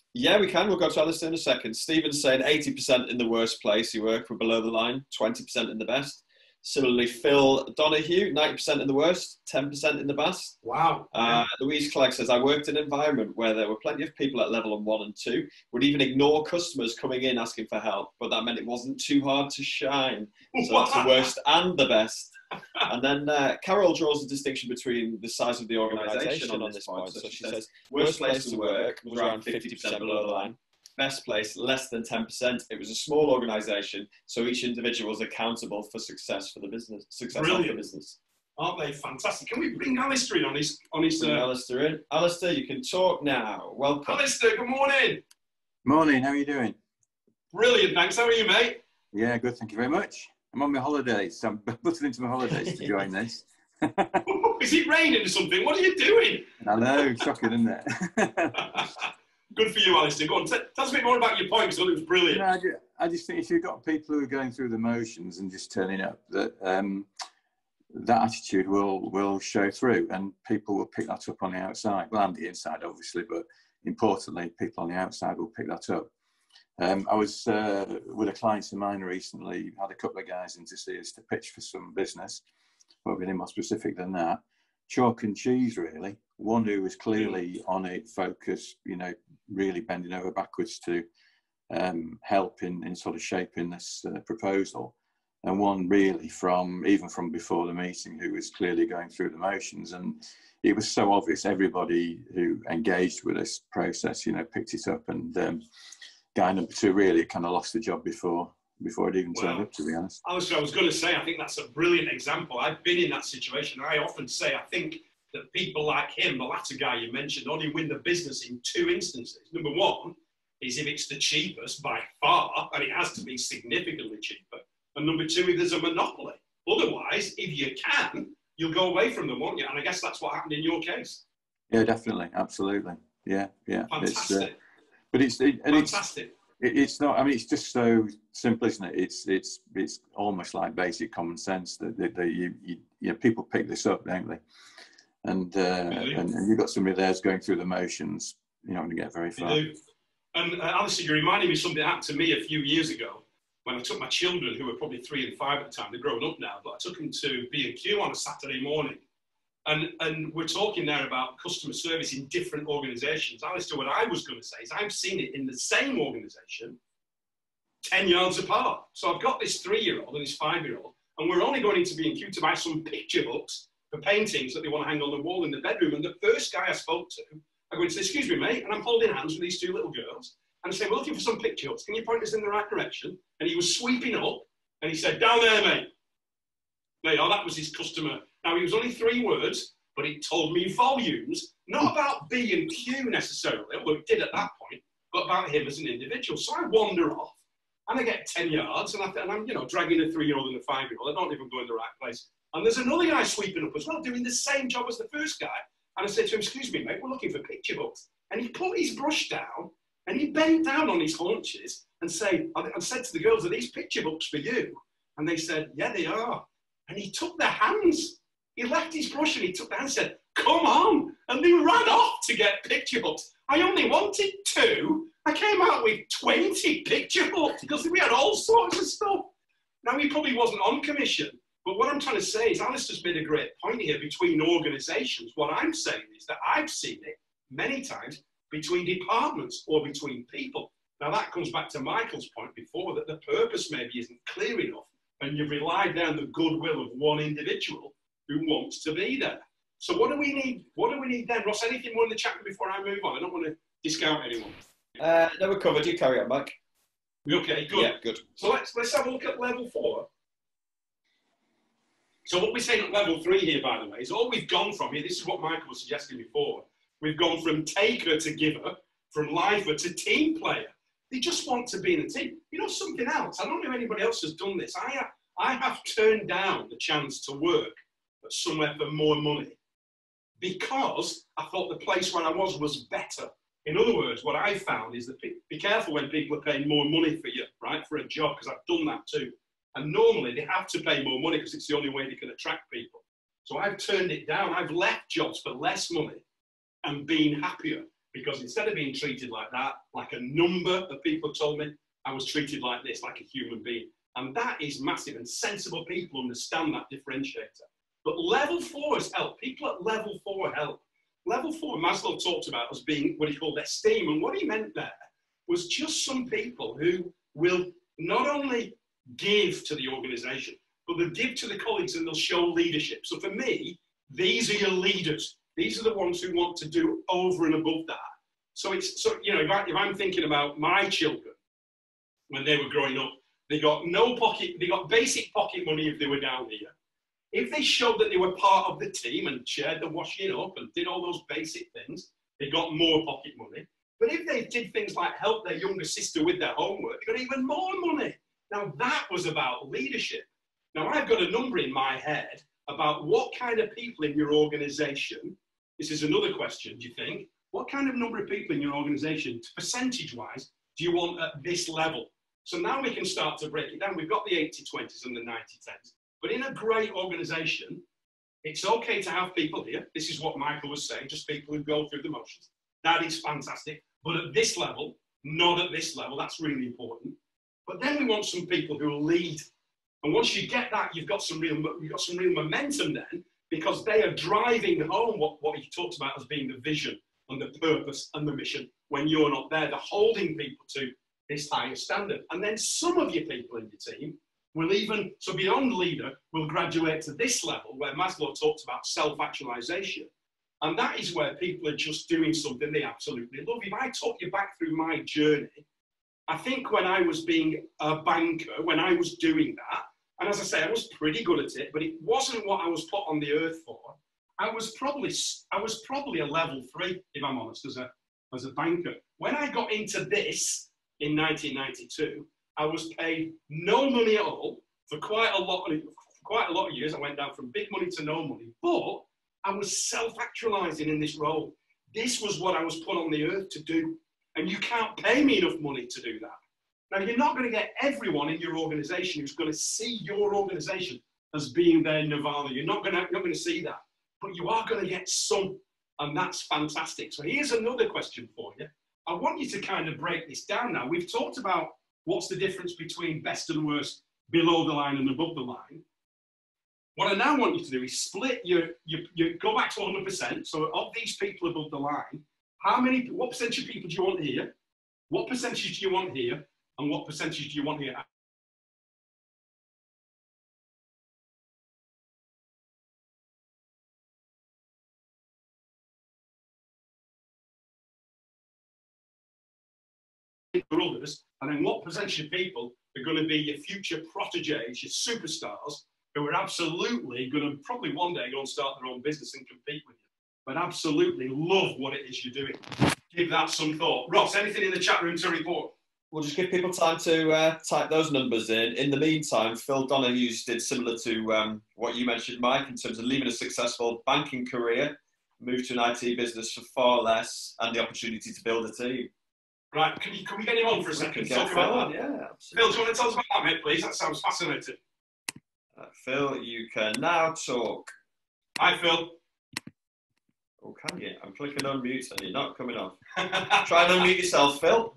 Speaker 3: Yeah, we can. We'll go to Alistair in a second. Stephen's saying eighty percent in the worst place you work, we're below the line, twenty percent in the best. Similarly, Phil Donahue, ninety percent in the worst, ten percent in the best.
Speaker 2: Wow.
Speaker 3: Uh, Louise Clegg says, I worked in an environment where there were plenty of people at level one and two, would even ignore customers coming in asking for help, but that meant it wasn't too hard to shine. So that's the worst and the best. And then uh, Carol draws a distinction between the size of the organisation on this point. So she says, worst place to work was around fifty percent below the line. Best place, less than ten percent. It was a small organisation, so each individual was accountable for success for the business. Success of the business.
Speaker 2: Aren't they fantastic? Can we bring Alistair in on his on his?
Speaker 3: Bring
Speaker 2: uh...
Speaker 3: Alistair in. Alistair, you can talk now. Welcome.
Speaker 2: Alistair, good morning.
Speaker 5: Morning. How are you doing?
Speaker 2: Brilliant, thanks. How are you, mate?
Speaker 5: Yeah, good. Thank you very much. I'm on my holidays, so I'm butting into my holidays to join this.
Speaker 2: Is it raining or something? What are you doing?
Speaker 5: I know, shocking, isn't it?
Speaker 2: Good for you, Alistair. Go on, tell us a bit more about your point, because I thought it was brilliant.
Speaker 5: No, I, just, I just think if you've got people who are going through the motions and just turning up, that um, that attitude will will show through, and people will pick that up on the outside. Well, and the inside, obviously, but importantly, people on the outside will pick that up. Um, I was uh, with a client of mine recently, had a couple of guys in to see us to pitch for some business, but being more specific than that. Chalk and cheese, really. One who was clearly on it, focused, you know, really bending over backwards to um, help in, in sort of shaping this uh, proposal. And one really from, even from before the meeting, who was clearly going through the motions. And it was so obvious, everybody who engaged with this process, you know, picked it up. And um, guy number two really kind of lost the job before before it even turned
Speaker 2: well,
Speaker 5: up, to be honest.
Speaker 2: I was, I was going to say, I think that's a brilliant example. I've been in that situation. I often say, I think that people like him, the latter guy you mentioned, only win the business in two instances. Number one is if it's the cheapest by far, and it has to be significantly cheaper. And number two, if there's a monopoly. Otherwise, if you can, you'll go away from them, won't you? And I guess that's what happened in your case.
Speaker 5: Yeah, definitely. Absolutely. Yeah, yeah.
Speaker 2: Fantastic.
Speaker 5: It's, uh, but it's, it, and
Speaker 2: Fantastic.
Speaker 5: It's, it, it's not, I mean, it's just so simple, isn't it? It's it's it's almost like basic common sense that, that, that you, you, you know, people pick this up, don't they? And, uh, and, and you've got somebody there's going through the motions, you're not going to get very far.
Speaker 2: You do. And uh, Alistair, you reminded me of something that happened to me a few years ago when I took my children, who were probably three and five at the time, they're grown up now, but I took them to B and Q on a Saturday morning. And, and we're talking there about customer service in different organisations. Alistair, what I was going to say is I've seen it in the same organisation ten yards apart. So I've got this three-year-old and this five-year-old, and we're only going into B and Q to buy some picture books for paintings that they want to hang on the wall in the bedroom. And the first guy I spoke to, I go and say, excuse me, mate, and I'm holding hands with these two little girls. And I say, we're looking for some picture books. Can you point us in the right direction? And he was sweeping up, and he said, down there, mate. Mate, oh, that was his customer. Now, he was only three words, but it told me volumes, not about B and Q necessarily, although it did at that point, but about him as an individual. So I wander off, and I get ten yards, and, I, and I'm, you know, dragging a three-year-old and a five-year-old. I don't even go in the right place. And there's another guy sweeping up as well, doing the same job as the first guy. And I said to him, excuse me, mate, we're looking for picture books. And he put his brush down, and he bent down on his haunches and, say, and said to the girls, are these picture books for you? And they said, yeah, they are. And he took their hands. He left his brush and he took their hands and said, come on. And they ran off to get picture books. I only wanted two. I came out with twenty picture books because we had all sorts of stuff. Now, he probably wasn't on commission. But what I'm trying to say is Alistair's made a great point here between organisations. What I'm saying is that I've seen it many times between departments or between people. Now, that comes back to Michael's point before, that the purpose maybe isn't clear enough, and you've relied on the goodwill of one individual who wants to be there. So what do we need? What do we need then? Ross, anything more in the chat before I move on? I don't want to discount anyone.
Speaker 3: Uh, no, we're covered. You carry on, Mike.
Speaker 2: Okay, good.
Speaker 3: Yeah, good.
Speaker 2: So let's, let's have a look at level four. So what we're saying at level three here, by the way, is all we've gone from here, this is what Michael was suggesting before, we've gone from taker to giver, from lifer to team player. They just want to be in a team. You know something else? I don't know if anybody else has done this. I have, I have turned down the chance to work at somewhere for more money because I thought the place where I was was better. In other words, what I found is that be careful when people are paying more money for you, right, for a job, because I've done that too. And normally they have to pay more money because it's the only way they can attract people. So I've turned it down. I've left jobs for less money and been happier. because instead of being treated like that, like a number of people told me, I was treated like this, like a human being. And that is massive, and sensible people understand that differentiator. But level four has helped. People at level four help. Level four, Maslow talked about as being what he called esteem. And what he meant there was just some people who will not only give to the organization, but they'll give to the colleagues and they'll show leadership. So for me, these are your leaders. These are the ones who want to do over and above that. So it's, so, you know, if, I, if I'm thinking about my children, when they were growing up, they got no pocket, they got basic pocket money if they were down here. If they showed that they were part of the team and shared the washing up and did all those basic things, they got more pocket money. But if they did things like help their younger sister with their homework, they got even more money. Now that was about leadership. Now I've got a number in my head about what kind of people in your organization, this is another question, do you think? What kind of number of people in your organization, percentage-wise, do you want at this level? So now we can start to break it down. We've got the eighty twenties and the ninety tens. But in a great organization, it's okay to have people here. This is what Michael was saying, just people who go through the motions. That is fantastic. But at this level, not at this level, that's really important. But then we want some people who will lead. And once you get that, you've got some real, you've got some real momentum then, because they are driving home what, what he talked about as being the vision and the purpose and the mission. When you're not there, they're holding people to this higher standard. And then some of your people in your team will even, so beyond leader, will graduate to this level where Maslow talks about self-actualization. And that is where people are just doing something they absolutely love. If I talk you back through my journey, I think when I was being a banker, when I was doing that, and as I say, I was pretty good at it, but it wasn't what I was put on the earth for. I was probably, I was probably a level three, if I'm honest, as a, as a banker. When I got into this in nineteen ninety-two, I was paid no money at all for quite a lot of, for quite a lot of years. I went down from big money to no money, but I was self-actualizing in this role. This was what I was put on the earth to do. And you can't pay me enough money to do that. Now, you're not going to get everyone in your organization who's going to see your organization as being their nirvana. You're not going to, you're not going to see that. But you are going to get some, and that's fantastic. So here's another question for you. I want you to kind of break this down now. We've talked about what's the difference between best and worst, below the line and above the line. What I now want you to do is split your, your, your go back to one hundred percent. So of these people above the line, how many, what percentage of people do you want here? What percentage do you want here? And what percentage do you want here? Others, and then what percentage of people are going to be your future proteges, your superstars, who are absolutely going to probably one day go and start their own business and compete with you, but absolutely love what it is you're doing. Give that some thought. Ross, anything in the chat room to report?
Speaker 3: We'll just give people time to uh, type those numbers in. In the meantime, Phil Donahue did similar to um, what you mentioned, Mike, in terms of leaving a successful banking career, moved to an I T business for far less, and the opportunity to build a team.
Speaker 2: Right, can, you, can we get him on for a second?
Speaker 3: Phil,
Speaker 2: Talk about that.
Speaker 3: yeah,
Speaker 2: Phil, do you want to tell us about that, mate, please? That sounds fascinating.
Speaker 3: Uh, Phil, you can now talk.
Speaker 2: Hi, Phil.
Speaker 3: Oh, can you? I'm clicking unmute and you're not coming off. Try and unmute yourself, Phil.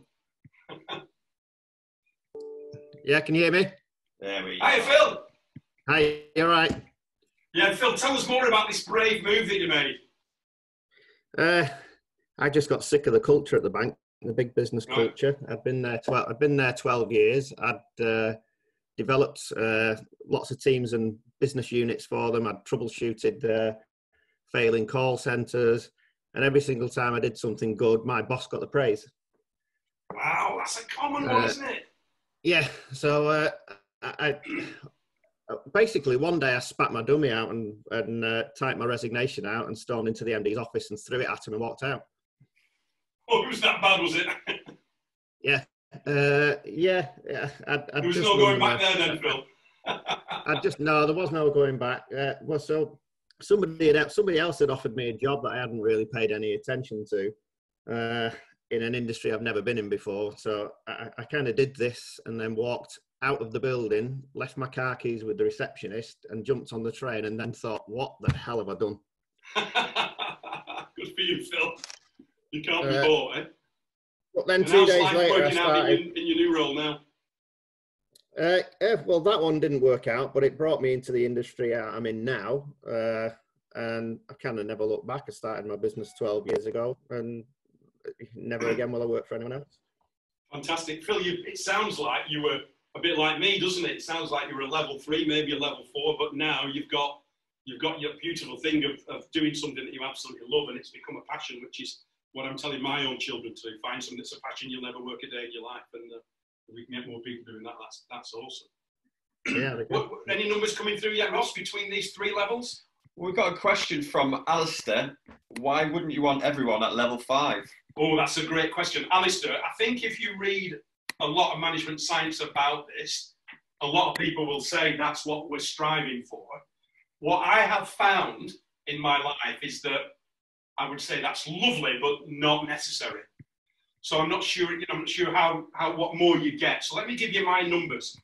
Speaker 6: Yeah, can you hear me?
Speaker 3: There we go.
Speaker 2: Hi, Phil.
Speaker 6: Hi, you all right?
Speaker 2: Yeah, Phil, tell us more about this brave move that you made.
Speaker 6: Uh, I just got sick of the culture at the bank, the big business
Speaker 2: Right.
Speaker 6: culture. I've been there twelve. I've been there twelve years. I'd uh, developed uh, lots of teams and business units for them. I'd troubleshooted uh, failing call centres, and every single time I did something good, my boss got the praise.
Speaker 2: Wow, that's a common one,
Speaker 6: Uh,
Speaker 2: isn't it?
Speaker 6: Yeah, so uh, I, I basically one day I spat my dummy out and, and uh, typed my resignation out and stormed into the M D's office and threw it at him and walked out.
Speaker 2: Oh, it was that bad, was it?
Speaker 6: Yeah, uh, yeah, yeah. I'd, I'd
Speaker 2: There was
Speaker 6: just
Speaker 2: no going
Speaker 6: run
Speaker 2: back
Speaker 6: my-
Speaker 2: there then, Phil.
Speaker 6: I just no, there was no going back. Uh, well, so somebody had, somebody else had offered me a job that I hadn't really paid any attention to, uh, in an industry I've never been in before. So I, I kind of did this and then walked out of the building, left my car keys with the receptionist, and jumped on the train. And then thought, what the hell have I done?
Speaker 2: Good for you, Phil. You can't
Speaker 6: Uh,
Speaker 2: be bought, eh?
Speaker 6: But then
Speaker 2: And
Speaker 6: two
Speaker 2: how's
Speaker 6: days
Speaker 2: life
Speaker 6: later, I
Speaker 2: working out in
Speaker 6: started.
Speaker 2: your, in your new role now?
Speaker 6: Uh, yeah, well, that one didn't work out, but it brought me into the industry I'm in now. Uh, and I kind of never looked back. I started my business twelve years ago, and never again will I work for anyone else.
Speaker 2: Fantastic. Phil, you, it sounds like you were a bit like me, doesn't it? It sounds like you were a level three, maybe a level four, but now you've got you've got your beautiful thing of, of doing something that you absolutely love, and it's become a passion, which is what I'm telling my own children to find something that's a passion. You'll never work a day in your life, and uh, if we can get more people doing that, that's that's awesome.
Speaker 6: Yeah.
Speaker 2: What, any numbers coming through yet, Ross, between these three levels?
Speaker 3: We've got a question from Alistair. Why wouldn't you want everyone at level five?
Speaker 2: Oh, that's a great question. Alistair, I think if you read a lot of management science about this, a lot of people will say that's what we're striving for. What I have found in my life is that I would say that's lovely, but not necessary. So I'm not sure, you know, I'm not sure how, how what more you get. So let me give you my numbers.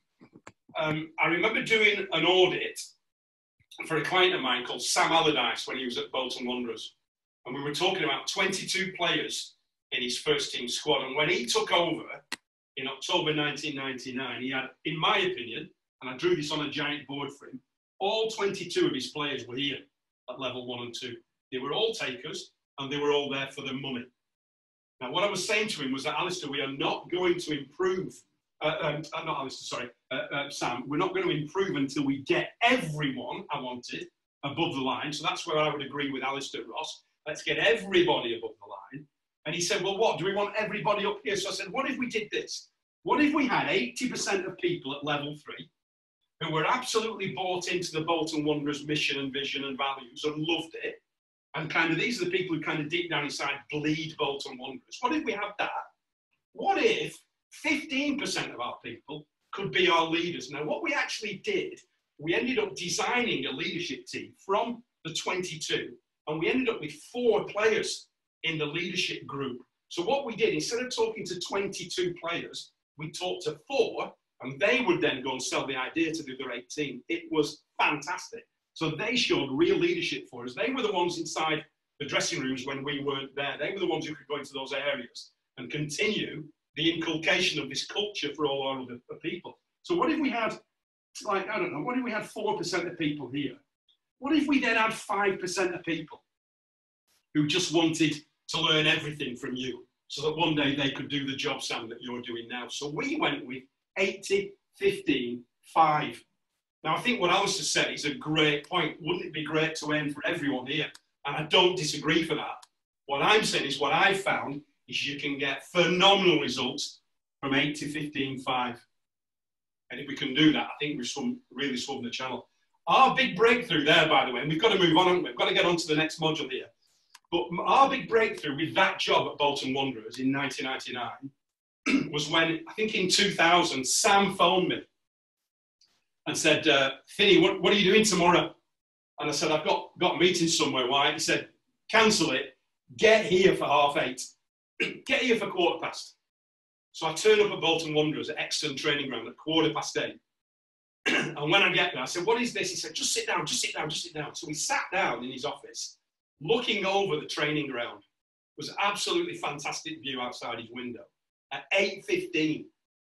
Speaker 2: Um, I remember doing an audit for a client of mine called Sam Allardyce when he was at Bolton Wanderers. And we were talking about twenty-two players in his first team squad. And when he took over in October nineteen ninety-nine, he had, in my opinion, and I drew this on a giant board for him, all twenty-two of his players were here at level one and two. They were all takers, and they were all there for the money. Now, what I was saying to him was that, Alistair, we are not going to improve, uh, um, uh, not Alistair, sorry, uh, uh, Sam, we're not going to improve until we get everyone I wanted above the line. So that's where I would agree with Alistair, Ross. Let's get everybody above the line. And he said, well, what, do we want everybody up here? So I said, what if we did this? What if we had eighty percent of people at level three who were absolutely bought into the Bolton Wanderers mission and vision and values and loved it? And kind of, these are the people who kind of deep down inside bleed Bolton Wanderers. What if we had that? What if fifteen percent of our people could be our leaders? Now, what we actually did, we ended up designing a leadership team from the twenty-two, and we ended up with four players in the leadership group. So what we did, instead of talking to twenty-two players, we talked to four, and they would then go and sell the idea to the other eighteen. It was fantastic. So they showed real leadership for us. They were the ones inside the dressing rooms when we weren't there. They were the ones who could go into those areas and continue the inculcation of this culture for all our other people. So what if we had, like, I don't know, what if we had four percent of people here? What if we then had five percent of people who just wanted to learn everything from you so that one day they could do the job, Sam, that you're doing now? So we went with eighty, fifteen, five. Now, I think what Alistair said is a great point. Wouldn't it be great to aim for everyone here? And I don't disagree for that. What I'm saying is what I've found is you can get phenomenal results from eighty, fifteen, five. And if we can do that, I think we've swum, really swum the channel. Our big breakthrough there, by the way, and we've got to move on, haven't we? We've got to get on to the next module here. But our big breakthrough with that job at Bolton Wanderers in nineteen ninety-nine was when, I think in two thousand, Sam phoned me and said, uh, Finny, what, what are you doing tomorrow? And I said, I've got, got a meeting somewhere. Why? He said, cancel it. Get here for half eight. Get here for quarter past. So I turn up at Bolton Wanderers at Exton Training Ground at quarter past eight. And when I get there, I said, what is this? He said, just sit down, just sit down, just sit down. So we sat down in his office, looking over the training ground. It was an absolutely fantastic view outside his window. At eight fifteen,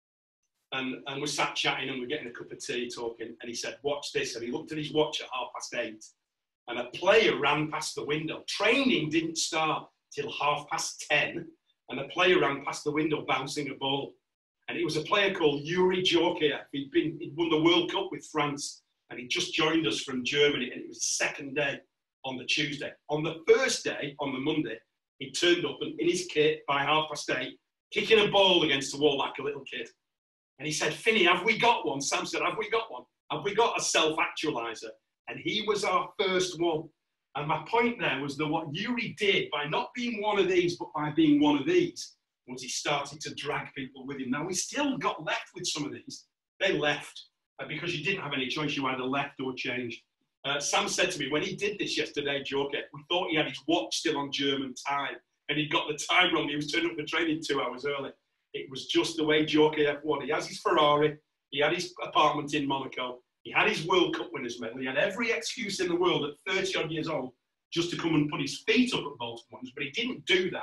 Speaker 2: and, and we sat chatting and we're getting a cup of tea, talking, and he said, watch this. And he looked at his watch at half past eight, and a player ran past the window. Training didn't start till half past ten, and a player ran past the window bouncing a ball. And it was a player called Yuri Djorkaeff. He'd been, he'd won the World Cup with France, and he just joined us from Germany, and it was his second day on the Tuesday. On the first day, on the Monday, he turned up and in his kit by half past eight, kicking a ball against the wall like a little kid. And he said, Finny, have we got one? Sam said, have we got one? Have we got a self-actualizer? And he was our first one. And my point there was that what Yuri did by not being one of these, but by being one of these, was he started to drag people with him. Now, we still got left with some of these. They left uh, because you didn't have any choice. You either left or changed. Uh, Sam said to me, when he did this yesterday, Joker, we thought he had his watch still on German time, and he got the time wrong. He was turning up for training two hours early. It was just the way Joker won. He has his Ferrari. He had his apartment in Monaco. He had his World Cup winners medal. He had every excuse in the world at thirty odd years old just to come and put his feet up at Bolton Wanderers, but he didn't do that.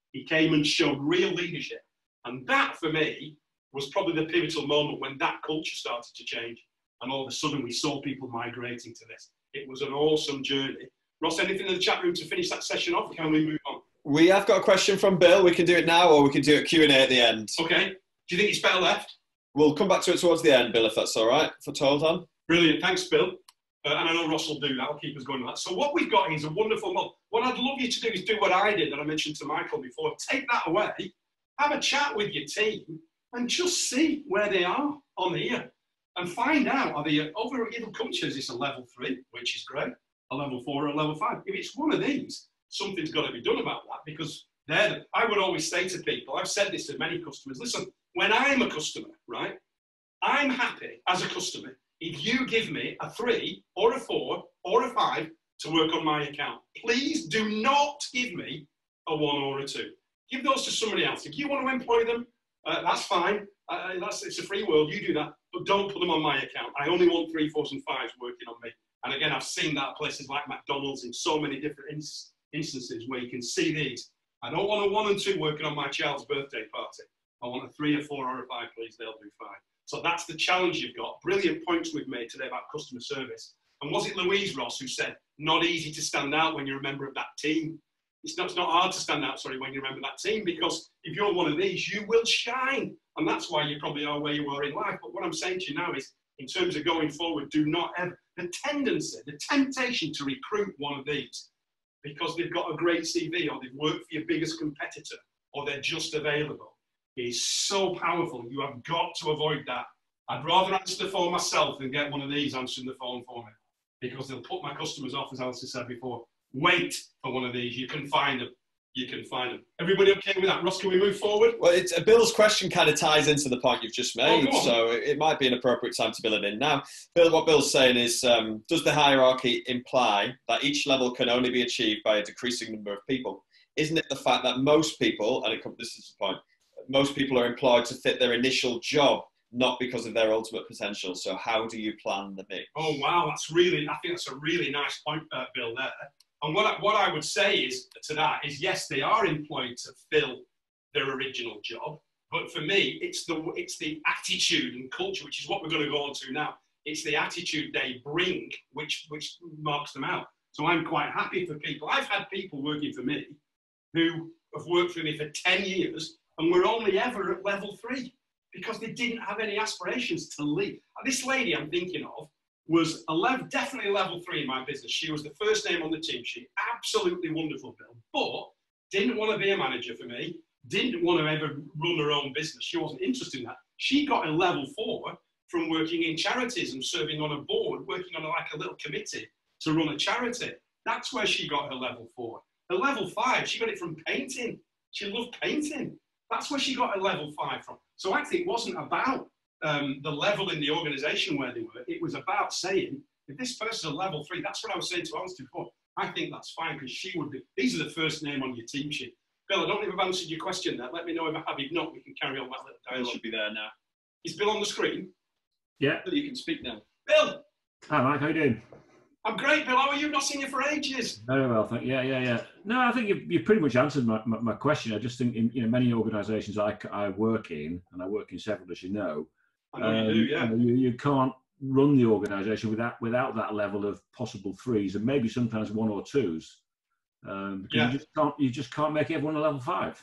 Speaker 2: He came and showed real leadership. And that, for me, was probably the pivotal moment when that culture started to change. And all of a sudden, we saw people migrating to this. It was an awesome journey. Ross, anything in the chat room to finish that session off? Or can we move on?
Speaker 3: We have got a question from Bill. We can do it now, or we can do it Q and A at the end.
Speaker 2: Okay. Do you think it's better left?
Speaker 3: We'll come back to it towards the end, Bill, if that's all right, for Told On.
Speaker 2: Brilliant. Thanks, Bill. Uh, and I know Ross will do that. I'll keep us going with that. So what we've got is a wonderful model. What I'd love you to do is do what I did that I mentioned to Michael before. Take that away, have a chat with your team, and just see where they are on here. And find out, are they over at Evil Cultures, it's a level three, which is great, a level four or a level five. If it's one of these, something's got to be done about that, because they're the, I would always say to people, I've said this to many customers, listen, when I'm a customer, right, I'm happy as a customer if you give me a three or a four or a five to work on my account. Please do not give me a one or a two. Give those to somebody else. If you want to employ them, uh, that's fine. Uh, that's, it's a free world, you do that, but don't put them on my account. I only want three, fours and fives working on me. And again, I've seen that at places like McDonald's in so many different ins instances where you can see these. I don't want a one and two working on my child's birthday party. I want a three, a four or a five, please, they'll do fine. So that's the challenge you've got. Brilliant points we've made today about customer service. And was it Louise Ross who said, not easy to stand out when you're a member of that team? It's not, it's not hard to stand out, sorry, when you remember that team, because if you're one of these, you will shine. And that's why you probably are where you are in life. But what I'm saying to you now is, in terms of going forward, do not ever, the tendency, the temptation to recruit one of these because they've got a great C V or they've worked for your biggest competitor or they're just available is so powerful. You have got to avoid that. I'd rather answer the phone myself than get one of these answering the phone for me, because they'll put my customers off, as Alistair said before. Wait for one of these. You can find them. You can find them. Everybody okay with that? Ross, can we move forward?
Speaker 3: Well, it's, uh, Bill's question kind of ties into the point you've just made,
Speaker 2: oh,
Speaker 3: so it, it might be an appropriate time to bill it in. Now, Bill, what Bill's saying is, um, does the hierarchy imply that each level can only be achieved by a decreasing number of people? Isn't it the fact that most people, and it, this is the point, most people are employed to fit their initial job, not because of their ultimate potential? So how do you plan the mix?
Speaker 2: Oh, wow, that's really, I think that's a really nice point, uh, Bill, there. And what I, what I would say is to that is, yes, they are employed to fill their original job. But for me, it's the, it's the attitude and culture, which is what we're going to go on to now. It's the attitude they bring, which, which marks them out. So I'm quite happy for people. I've had people working for me who have worked for me for ten years and were only ever at level three because they didn't have any aspirations to leave. This lady I'm thinking of was a level, definitely a level three in my business. She was the first name on the team sheet. Absolutely wonderful, Bill. But didn't want to be a manager for me. Didn't want to ever run her own business. She wasn't interested in that. She got a level four from working in charities and serving on a board, working on a, like a little committee to run a charity. That's where she got her level four. Her level five, she got it from painting. She loved painting. That's where she got her level five from. So actually, it wasn't about Um, the level in the organisation where they were. It was about saying, if this person's a level three, that's what I was saying to Alistair before, I think that's fine because she would be, these are the first name on your team sheet. Bill, I don't know if I've answered your question there. Let me know if I have. If not, we can carry on that little dialogue.
Speaker 3: Bill should be there now.
Speaker 2: Is Bill on the screen?
Speaker 7: Yeah.
Speaker 3: Bill, you can speak now.
Speaker 2: Bill!
Speaker 7: Hi, Mike. How you doing?
Speaker 2: I'm great, Bill. How are you? Not seen you for ages.
Speaker 7: Very well, thank you. Yeah, yeah, yeah. No, I think you've, you've pretty much answered my, my, my question. I just think in you know many organisations I, I work in, and I work in several, as you know,
Speaker 2: I know
Speaker 7: um,
Speaker 2: you do, yeah.
Speaker 7: You, know, you, you can't run the organisation without without that level of possible threes and maybe sometimes one or twos. Um, because
Speaker 2: Yeah.
Speaker 7: you just can't you just can't make everyone a level five.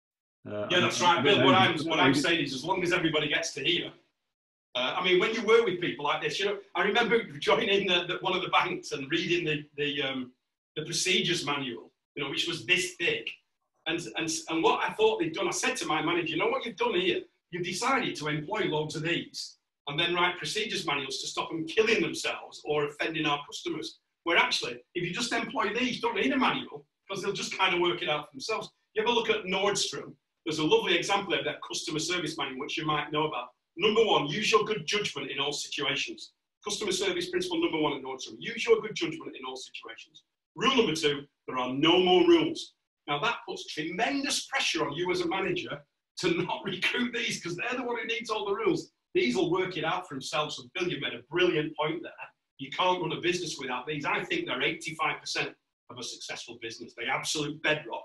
Speaker 7: Uh,
Speaker 2: Yeah, that's
Speaker 7: I-
Speaker 2: right,
Speaker 7: I
Speaker 2: Bill.
Speaker 7: don't
Speaker 2: What
Speaker 7: know.
Speaker 2: I'm, what I'm saying is, as long as everybody gets to hear, uh, I mean, when you work with people like this, you know, I remember joining the, the, one of the banks and reading the the, um, the procedures manual, you know, which was this thick, and and and what I thought they'd done, I said to my manager, you know what you've done here? You've decided to employ loads of these and then write procedures manuals to stop them killing themselves or offending our customers. Where actually, if you just employ these, you don't need a manual because they'll just kind of work it out for themselves. You have a look at Nordstrom. There's a lovely example of that customer service manual, which you might know about. Number one, use your good judgment in all situations. Customer service principle number one at Nordstrom. Use your good judgment in all situations. Rule number two, there are no more rules. Now that puts tremendous pressure on you as a manager to not recruit these because they're the one who needs all the rules. These will work it out for themselves. So Bill, you made a brilliant point there. You can't run a business without these. I think they're eighty-five percent of a successful business. They're absolute bedrock. And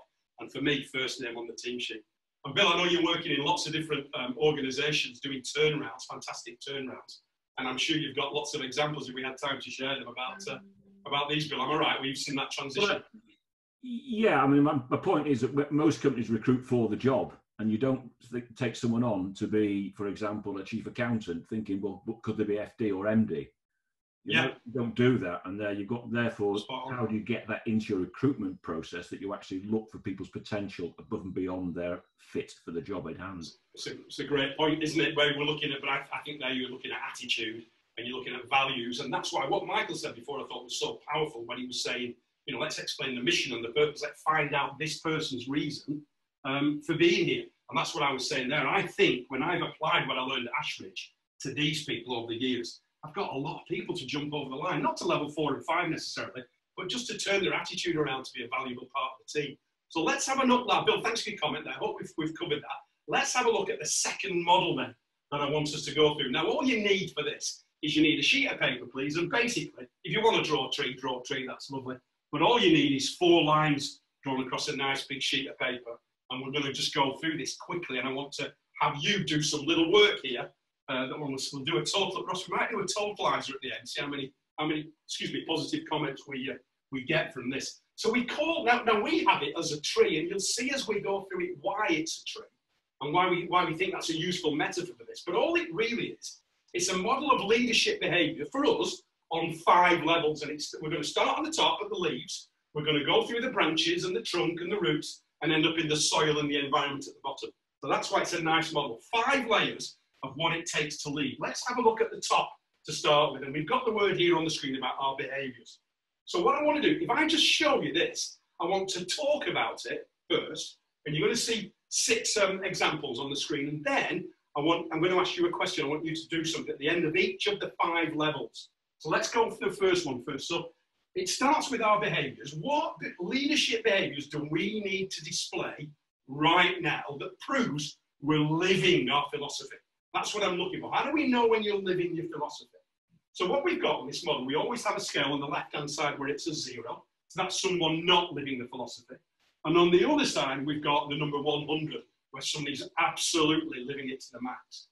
Speaker 2: and for me, first name on the team sheet. And Bill, I know you're working in lots of different um, organisations doing turnarounds, fantastic turnarounds. And I'm sure you've got lots of examples, if we had time to share them, about uh, about these, Bill. Am I right? We've seen that transition.
Speaker 7: Well, yeah, I mean, my, my point is that most companies recruit for the job, and you don't th- take someone on to be, for example, a chief accountant, thinking, well, could they be F D or M D? You
Speaker 2: yeah.
Speaker 7: Don't, you don't do that, and there you've got, therefore, how do you get that into your recruitment process, that you actually look for people's potential above and beyond their fit for the job at hand?
Speaker 2: It's a, it's a great point, isn't it, where we're looking at, but I, I think now you're looking at attitude and you're looking at values, and that's why what Michael said before I thought was so powerful when he was saying, you know, let's explain the mission and the purpose, let's find out this person's reason um, for being here. And that's what I was saying there. I think when I've applied what I learned at Ashridge to these people over the years, I've got a lot of people to jump over the line, not to level four and five necessarily, but just to turn their attitude around to be a valuable part of the team. So let's have a look at that. Bill, thanks for your comment there. I hope we've, we've covered that. Let's have a look at the second model then that I want us to go through. Now, all you need for this is you need a sheet of paper, please. And basically, if you want to draw a tree, draw a tree, that's lovely. But all you need is four lines drawn across a nice big sheet of paper. And we're going to just go through this quickly. And I want to have you do some little work here. Uh, that one we'll do a total across. We might do a totalizer at the end. See how many, how many, excuse me, positive comments we uh, we get from this. So we call now. Now we have it as a tree, and you'll see as we go through it why it's a tree and why we why we think that's a useful metaphor for this. But all it really is, it's a model of leadership behaviour for us on five levels, and it's we're going to start on the top at the leaves. We're going to go through the branches and the trunk and the roots, and end up in the soil and the environment at the bottom. So that's why it's a nice model. Five layers of what it takes to lead. Let's have a look at the top to start with. And we've got the word here on the screen about our behaviours. So what I want to do, if I just show you this, I want to talk about it first. And you're going to see six um, examples on the screen. And then I want, I'm going to ask you a question. I want you to do something at the end of each of the five levels. So let's go for the first one first. So it starts with our behaviours. What leadership behaviours do we need to display right now that proves we're living our philosophy? That's what I'm looking for. How do we know when you're living your philosophy? So what we've got in this model, we always have a scale on the left-hand side where it's a zero. So that's someone not living the philosophy. And on the other side, we've got the number one hundred, where somebody's absolutely living it to the max.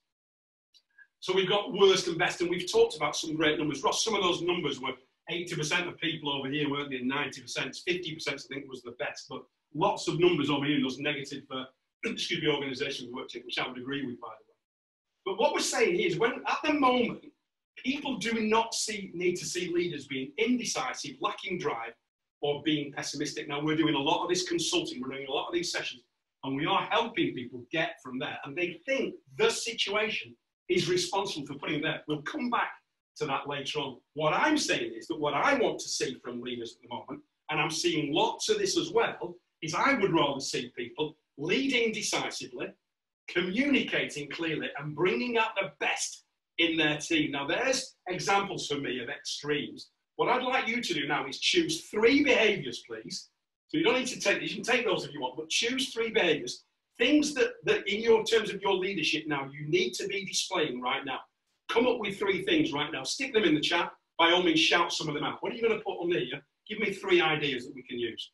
Speaker 2: So we've got worst and best, and we've talked about some great numbers. Ross, some of those numbers were eighty percent of people over here, weren't they? ninety percent, fifty percent I think was the best, but lots of numbers over here in those negative, uh, excuse me, organisations we worked in, which I would agree with, by the way. But what we're saying here is when, at the moment, people do not see, need to see leaders being indecisive, lacking drive, or being pessimistic. Now, we're doing a lot of this consulting, we're doing a lot of these sessions, and we are helping people get from there. And they think the situation is responsible for putting them there. We'll come back to that later on. What I'm saying is that what I want to see from leaders at the moment, and I'm seeing lots of this as well, is I would rather see people leading decisively, communicating clearly, and bringing out the best in their team. Now, there's examples for me of extremes. What I'd like you to do now is choose three behaviours, please. So you don't need to take these, you can take those if you want, but choose three behaviours, things that, that in your terms of your leadership now, you need to be displaying right now. Come up with three things right now. Stick them in the chat. By all means, shout some of them out. What are you going to put on there? Give me three ideas that we can use.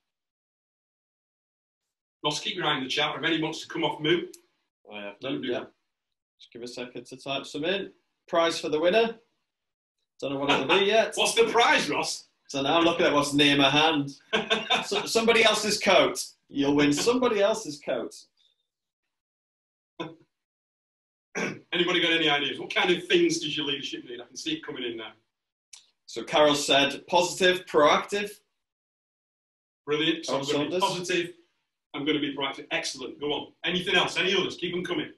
Speaker 2: Ross, keep your eye in the chat. If anyone wants to come off mute,
Speaker 3: I have done, yeah. Just give a second to type some in. Prize for the winner. Don't know what it'll be yet.
Speaker 2: What's the prize, Ross?
Speaker 3: So now I'm looking at what's near my hand. So, somebody else's coat. You'll win somebody else's coat.
Speaker 2: Anybody got any ideas? What kind of things does your leadership need? I can see it coming in now.
Speaker 3: So Carol said positive, proactive.
Speaker 2: Brilliant. So I'm going to be positive. I'm going to be proactive. Excellent. Go on. Anything else? Any others? Keep them coming.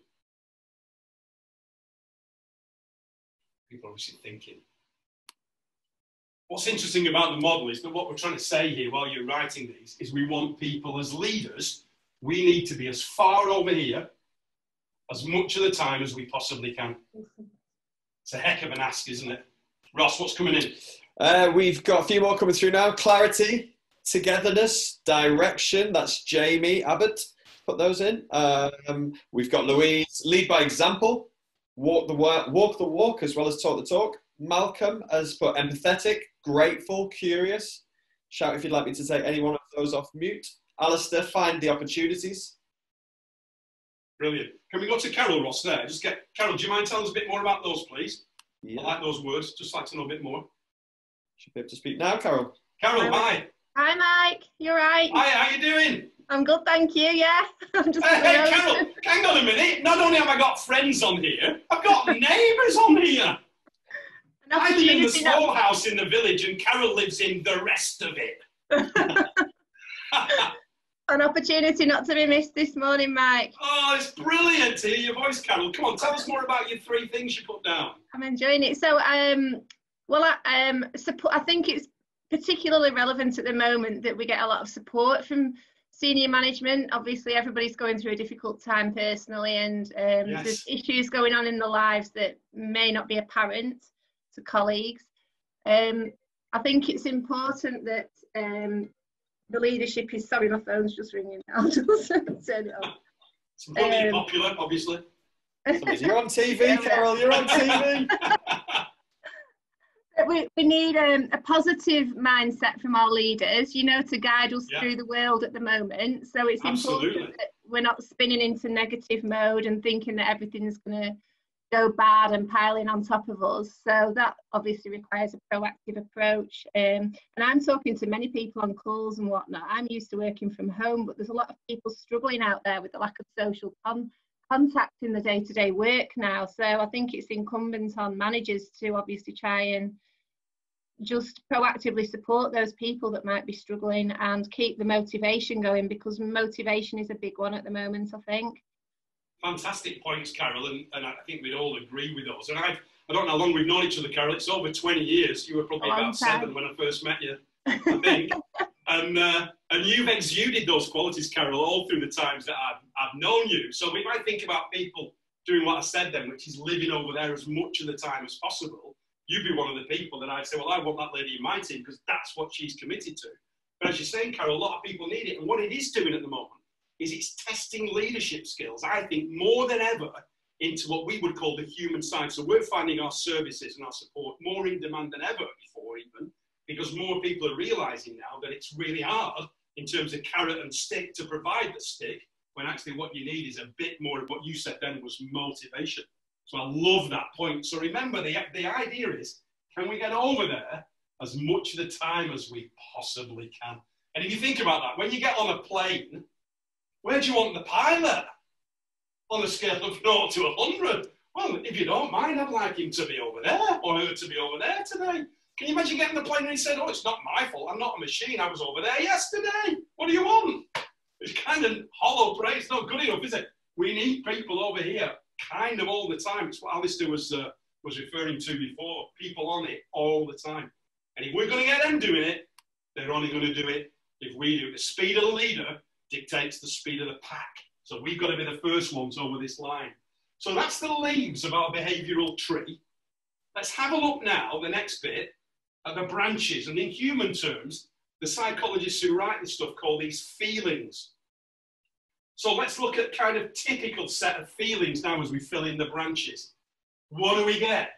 Speaker 2: People are obviously thinking. What's interesting about the model is that what we're trying to say here while you're writing these is we want people as leaders, we need to be as far over here as much of the time as we possibly can. It's a heck of an ask, isn't it? Ross, what's coming in?
Speaker 3: Uh, we've got a few more coming through now. Clarity, togetherness, direction. That's Jamie Abbott. Put those in. Um, we've got Louise, lead by example. Walk the walk, walk the walk as well as talk the talk. Malcolm has put empathetic, grateful, curious. Shout if you'd like me to take any one of those off mute. Alistair, find the opportunities.
Speaker 2: Brilliant. Can we go to Carol Ross there? Just get Carol. Do you mind telling us a bit more about those, please?
Speaker 3: Yeah.
Speaker 2: I like those words. Just like to know a bit more.
Speaker 3: Should be able to speak now, Carol.
Speaker 2: Carol, hi.
Speaker 8: Hi, Mike. You're right.
Speaker 2: Hi. How you doing?
Speaker 8: I'm good, thank you. Yeah. I'm just.
Speaker 2: Hey, hey Carol. Hang on a minute. Not only have I got friends on here, I've got neighbours on here. I live in the small house in the village, and Carol lives in the rest of it.
Speaker 8: An opportunity not to be missed this morning, Mike.
Speaker 2: Oh, it's brilliant to hear your voice, Carol. Come on, tell us more about your three things you put down.
Speaker 8: I'm enjoying it. So, um, well, I, um, support, I think it's particularly relevant at the moment that we get a lot of support from senior management. Obviously, everybody's going through a difficult time personally, and um,
Speaker 2: yes.
Speaker 8: there's issues going on in their lives that may not be apparent to colleagues. Um, I think it's important that um, the leadership is, sorry, my phone's just ringing. I'll just turn it off.
Speaker 2: It's really
Speaker 8: Um,
Speaker 2: popular, obviously.
Speaker 3: You're on T V, Carol, you're on T V.
Speaker 8: We, we need um, a positive mindset from our leaders, you know, to guide us
Speaker 2: Yeah.
Speaker 8: through the world at the moment. So it's
Speaker 2: Absolutely.
Speaker 8: important that we're not spinning into negative mode and thinking that everything's going to go bad and piling on top of us. So that obviously requires a proactive approach. Um, and I'm talking to many people on calls and whatnot. I'm used to working from home, but there's a lot of people struggling out there with the lack of social con contact in the day-to-day work now. So I think it's incumbent on managers to obviously try and just proactively support those people that might be struggling and keep the motivation going, because motivation is a big one at the moment, I think.
Speaker 2: Fantastic points, Carol, and, and I think we'd all agree with those. And I've, I don't know how long we've known each other, Carol. It's over twenty years. You were probably about seven when I first met you, I think. and uh, and you've exuded those qualities, Carol, all through the times that I've, I've known you. So if I think about people doing what I said then, which is living over there as much of the time as possible, you'd be one of the people that I'd say, well, I want that lady in my team because that's what she's committed to. But as you're saying, Carol, a lot of people need it. And what it is doing at the moment is it's testing leadership skills, I think, more than ever into what we would call the human side. So we're finding our services and our support more in demand than ever before even, because more people are realizing now that it's really hard in terms of carrot and stick to provide the stick, when actually what you need is a bit more of what you said then was motivation. So I love that point. So remember, the, the idea is, can we get over there as much of the time as we possibly can? And if you think about that, when you get on a plane, where do you want the pilot? On a scale of zero to one hundred. Well, if you don't mind, I'd like him to be over there, or her to be over there today. Can you imagine getting the plane and he said, oh, it's not my fault, I'm not a machine, I was over there yesterday. What do you want? It's kind of hollow praise. It's not good enough, is it? We need people over here kind of all the time. It's what Alistair was, uh, was referring to before. People on it all the time. And if we're going to get them doing it, they're only going to do it if we do. The speed of the leader dictates the speed of the pack. So we've got to be the first ones over this line. So that's the leaves of our behavioural tree. Let's have a look now, the next bit, at the branches. And in human terms, the psychologists who write this stuff call these feelings. So let's look at kind of typical set of feelings now as we fill in the branches. What do we get?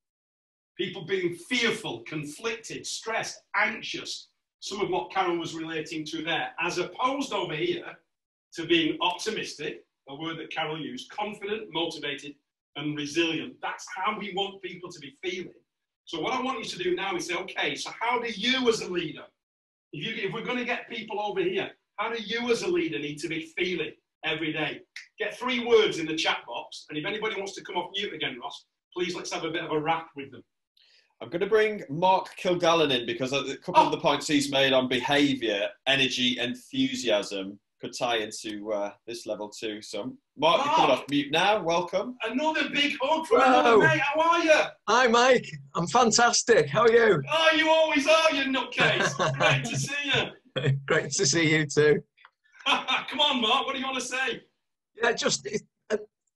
Speaker 2: People being fearful, conflicted, stressed, anxious. Some of what Carol was relating to there, as opposed over here to being optimistic, a word that Carol used, confident, motivated, and resilient. That's how we want people to be feeling. So what I want you to do now is say, okay, so how do you as a leader, if, you, if we're going to get people over here, how do you as a leader need to be feeling every day? Get three words in the chat box, and if anybody wants to come off mute again, Ross, please let's have a bit of a rap with them.
Speaker 3: I'm going to bring Mark Kilgallen in because a couple
Speaker 2: oh.
Speaker 3: of the points he's made on behaviour, energy, enthusiasm could tie into uh, this level too. So, Mark, you're coming off mute now. Welcome.
Speaker 2: Another big hug from another mate. How are you?
Speaker 9: Hi, Mike. I'm fantastic. How are you?
Speaker 2: Oh, you always are, you nutcase. Great to see you.
Speaker 9: Great to see you too.
Speaker 2: Come on, Mark. What do you want to say?
Speaker 9: Yeah, just, it, uh,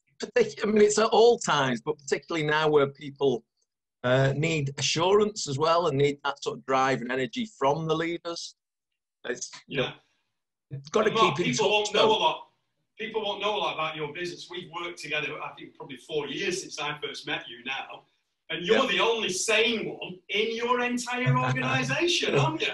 Speaker 9: I mean, it's at all times, but particularly now where people uh, need assurance as well and need that sort of drive and energy from the leaders. It's, you
Speaker 2: yeah.
Speaker 9: know, it's got to
Speaker 2: Mark,
Speaker 9: keep in
Speaker 2: people
Speaker 9: touch.
Speaker 2: Won't know a lot. People won't know a lot about your business. We've worked together, I think, probably four years since I first met you now. And you're yeah. the only sane one in your entire organisation, aren't you?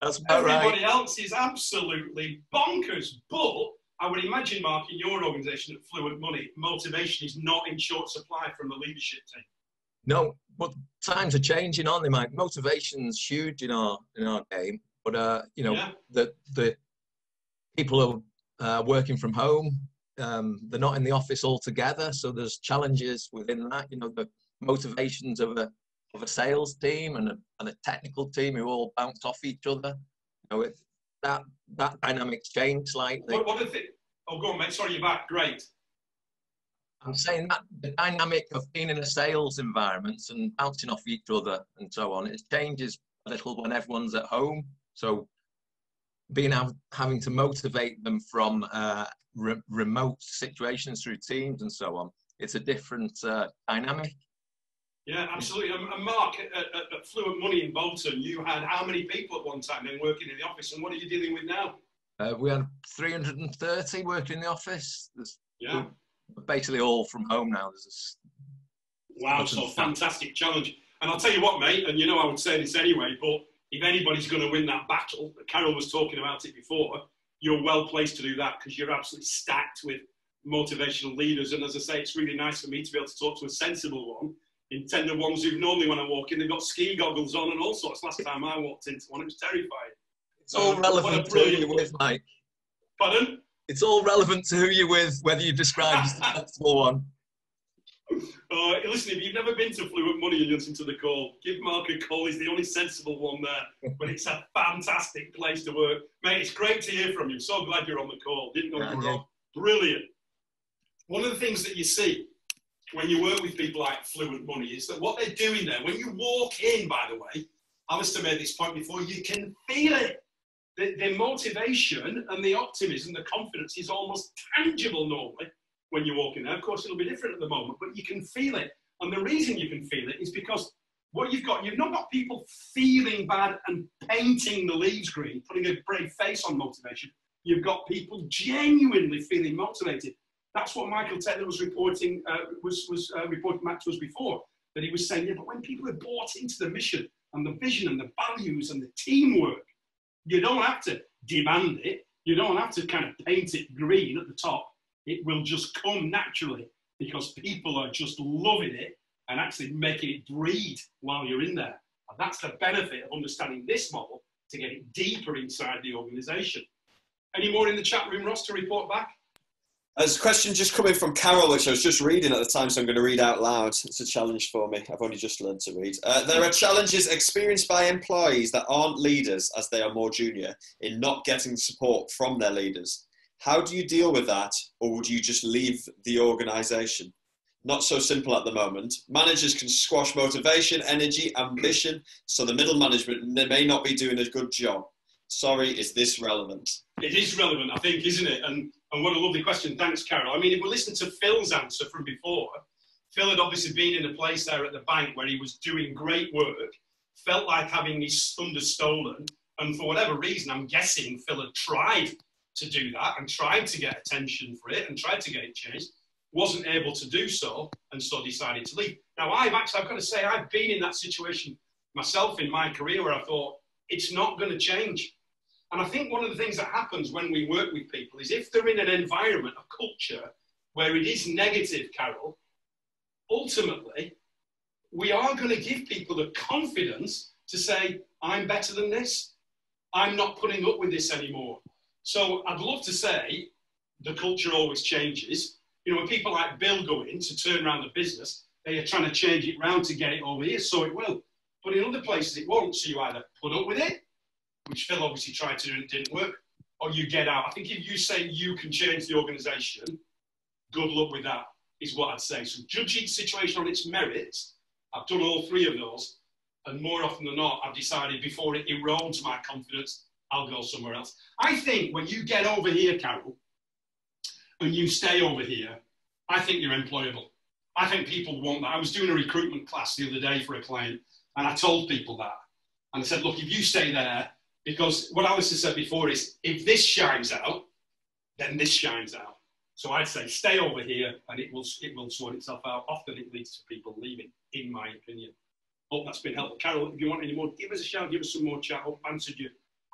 Speaker 9: That's about
Speaker 2: Everybody
Speaker 9: right.
Speaker 2: else is absolutely bonkers. But I would imagine, Mark, in your organisation at Fluent Money, motivation is not in short supply from the leadership team.
Speaker 9: No, but times are changing, aren't they, Mike? Motivation's huge in our in our game, but uh, you know,
Speaker 2: Yeah.
Speaker 9: the the people are uh, working from home. Um, they're not in the office altogether, so there's challenges within that. You know, the motivations of a of a sales team and a, and a technical team who all bounce off each other. You know, it, that that dynamic's changed slightly.
Speaker 2: What, what are the Oh, go on, mate. Sorry, you're back. Great.
Speaker 9: I'm saying that the dynamic of being in a sales environment and bouncing off each other and so on, it changes a little when everyone's at home. So being out, having to motivate them from uh, re remote situations through Teams and so on, it's a different uh, dynamic.
Speaker 2: Yeah, absolutely. And, and Mark, at, at, at Fluent Money in Bolton, you had how many people at one time then working in the office, and what are you dealing with now?
Speaker 9: Uh, we had three hundred thirty working in the office. There's,
Speaker 2: Yeah.
Speaker 9: Basically all from home now. There's a
Speaker 2: Wow, so fantastic challenge. And I'll tell you what, mate, and you know I would say this anyway, but if anybody's going to win that battle, Carol was talking about it before, you're well placed to do that because you're absolutely stacked with motivational leaders. And as I say, it's really nice for me to be able to talk to a sensible one instead of ones who normally when I walk in, they've got ski goggles on and all sorts. Last time I walked into one, it was terrifying.
Speaker 9: It's all
Speaker 2: um,
Speaker 9: relevant to who you're with, Mike.
Speaker 2: Pardon?
Speaker 9: It's all relevant to who you're with, whether you describe as the sensible one.
Speaker 2: Uh, listen, if you've never been to Fluent Money and you listen to the call, give Mark a call. He's the only sensible one there. But it's a fantastic place to work. Mate, it's great to hear from you. So glad you're on the call. Didn't know you were on. Brilliant. One of the things that you see when you work with people like Fluent Money is that what they're doing there, when you walk in, by the way, Alistair made this point before, you can feel it. The, the motivation and the optimism, the confidence is almost tangible normally when you walk in there. Of course, it'll be different at the moment, but you can feel it. And the reason you can feel it is because what you've got, you've not got people feeling bad and painting the leaves green, putting a brave face on motivation. You've got people genuinely feeling motivated. That's what Michael Taylor was reporting, uh, was, was uh, reporting back to us before, that he was saying, yeah, but when people are bought into the mission and the vision and the values and the teamwork, you don't have to demand it. You don't have to kind of paint it green at the top. It will just come naturally because people are just loving it and actually making it breathe while you're in there. And that's the benefit of understanding this model to get it deeper inside the organisation. Any more in the chat room, Ross, to report back?
Speaker 3: There's a question just coming from Carol, which I was just reading at the time, so I'm going to read out loud. It's a challenge for me. I've only just learned to read. Uh, there are challenges experienced by employees that aren't leaders, as they are more junior, in not getting support from their leaders. How do you deal with that, or would you just leave the organisation? Not so simple at the moment. Managers can squash motivation, energy, ambition, so the middle management may not be doing a good job. Sorry, is this relevant?
Speaker 2: It is relevant, I think, isn't it? And, and what a lovely question. Thanks, Carol. I mean, if we listen to Phil's answer from before, Phil had obviously been in a place there at the bank where he was doing great work, felt like having his thunder stolen, and for whatever reason, I'm guessing Phil had tried to do that and tried to get attention for it and tried to get it changed, wasn't able to do so, and so decided to leave. Now, I've actually, I've got to say, I've been in that situation myself in my career where I thought, it's not going to change. And I think one of the things that happens when we work with people is if they're in an environment, a culture, where it is negative, Carol, ultimately, we are going to give people the confidence to say, I'm better than this. I'm not putting up with this anymore. So I'd love to say the culture always changes. You know, when people like Bill go in to turn around the business, they are trying to change it round to get it over here, so it will. But in other places, it won't. So you either put up with it, which Phil obviously tried to do and it didn't work, or you get out. I think if you say you can change the organisation, good luck with that, is what I'd say. So judge each situation on its merits. I've done all three of those, and more often than not, I've decided before it erodes my confidence, I'll go somewhere else. I think when you get over here, Carol, and you stay over here, I think you're employable. I think people want that. I was doing a recruitment class the other day for a client, and I told people that. And I said, look, if you stay there, because what Alistair said before is, if this shines out, then this shines out. So I'd say stay over here, and it will, it will sort itself out. Often it leads to people leaving, in my opinion. Hope that's been helpful. Carol, if you want any more, give us a shout, give us some more chat. Hope I've answered your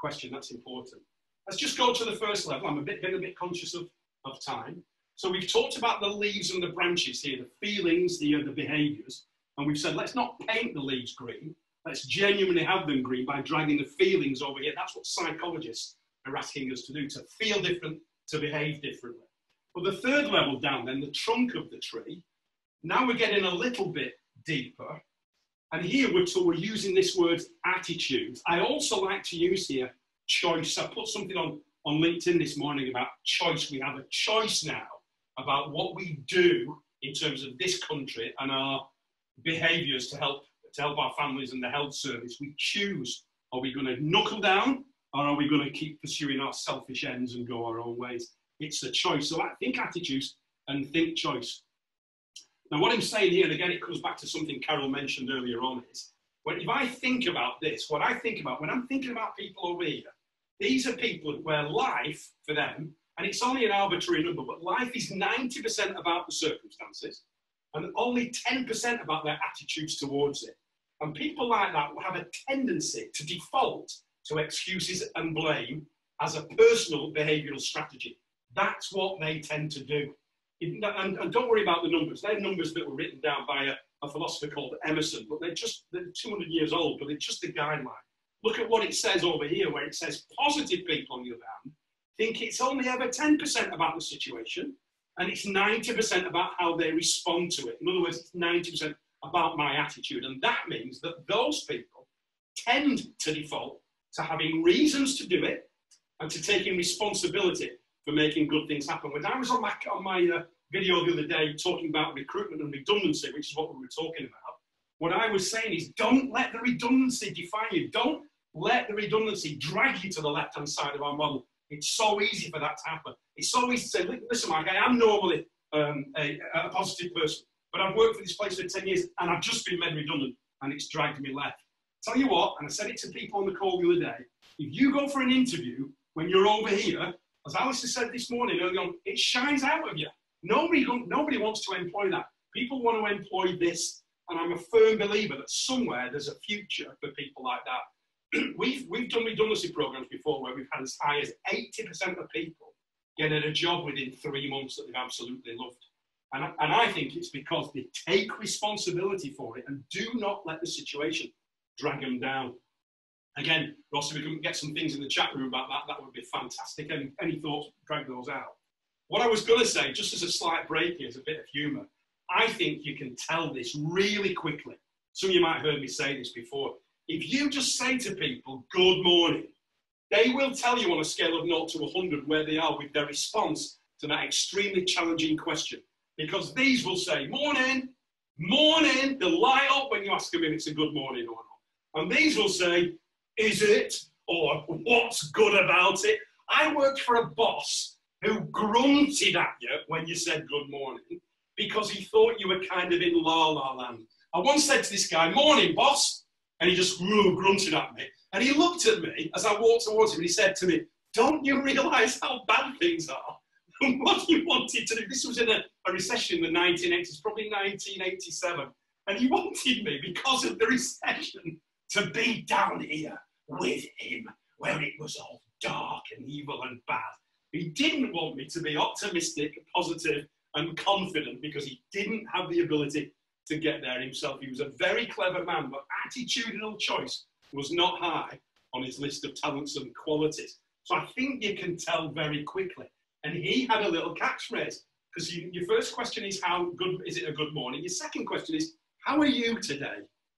Speaker 2: question. That's important. Let's just go to the first level. I'm a bit, getting a bit conscious of, of time. So we've talked about the leaves and the branches here, the feelings, the, uh, the behaviours. And we've said, let's not paint the leaves green. Let's genuinely have them green by dragging the feelings over here. That's what psychologists are asking us to do, to feel different, to behave differently. But the third level down then, the trunk of the tree, now we're getting a little bit deeper. And here we're, so we're using this word attitude. I also like to use here choice. I put something on, on LinkedIn this morning about choice. We have a choice now about what we do in terms of this country and our behaviours to help, to help our families and the health service. We choose, are we going to knuckle down or are we going to keep pursuing our selfish ends and go our own ways? It's a choice. So I think attitudes and think choice. Now, what I'm saying here, and again, it comes back to something Carol mentioned earlier on, is when if I think about this, what I think about when I'm thinking about people over here, these are people where life for them, and it's only an arbitrary number, but life is ninety percent about the circumstances and only ten percent about their attitudes towards it. And people like that will have a tendency to default to excuses and blame as a personal behavioural strategy. That's what they tend to do. And, and don't worry about the numbers. They're numbers that were written down by a, a philosopher called Emerson, but they're just they're two hundred years old, but it's just a guideline. Look at what it says over here, where it says positive people, on the other hand, think it's only ever ten percent about the situation, and it's ninety percent about how they respond to it. In other words, it's ninety percent about my attitude. And that means that those people tend to default to having reasons to do it and to taking responsibility for making good things happen. When I was on my, on my uh, video the other day talking about recruitment and redundancy, which is what we were talking about, what I was saying is don't let the redundancy define you. Don't let the redundancy drag you to the left-hand side of our model. It's so easy for that to happen. It's so easy to say, listen, Mike, I am normally um, a, a positive person, but I've worked for this place for ten years and I've just been made redundant and it's dragged me left. Tell you what, and I said it to people on the call the other day, if you go for an interview when you're over here, as Alistair said this morning early on, it shines out of you. Nobody, nobody wants to employ that. People want to employ this, and I'm a firm believer that somewhere there's a future for people like that. we've, we've done redundancy programs before where we've had as high as eighty percent of people getting a job within three months that they've absolutely loved. And, and I think it's because they take responsibility for it and do not let the situation drag them down. Again, Ross, if we can get some things in the chat room about that, that would be fantastic. Any, any thoughts, drag those out. What I was going to say, just as a slight break here, as a bit of humour, I think you can tell this really quickly. Some of you might have heard me say this before. If you just say to people, good morning, they will tell you on a scale of zero to one hundred where they are with their response to that extremely challenging question. Because these will say, morning, morning. They'll light up when you ask them if it's a good morning or not. And these will say, is it? Or what's good about it? I worked for a boss who grunted at you when you said good morning because he thought you were kind of in la la land. I once said to this guy, morning, boss. And he just grunted at me. And he looked at me as I walked towards him and he said to me, don't you realise how bad things are? And what he wanted to do, this was in a, a recession in the nineteen eighties, probably nineteen eighty-seven. And he wanted me, because of the recession, to be down here with him, where it was all dark and evil and bad. He didn't want me to be optimistic, positive, and confident because he didn't have the ability to get there himself. He was a very clever man, but attitudinal choice was not high on his list of talents and qualities. So I think you can tell very quickly. And he had a little catchphrase, because you, your first question is, how good is it a good morning? Your second question is, how are you today?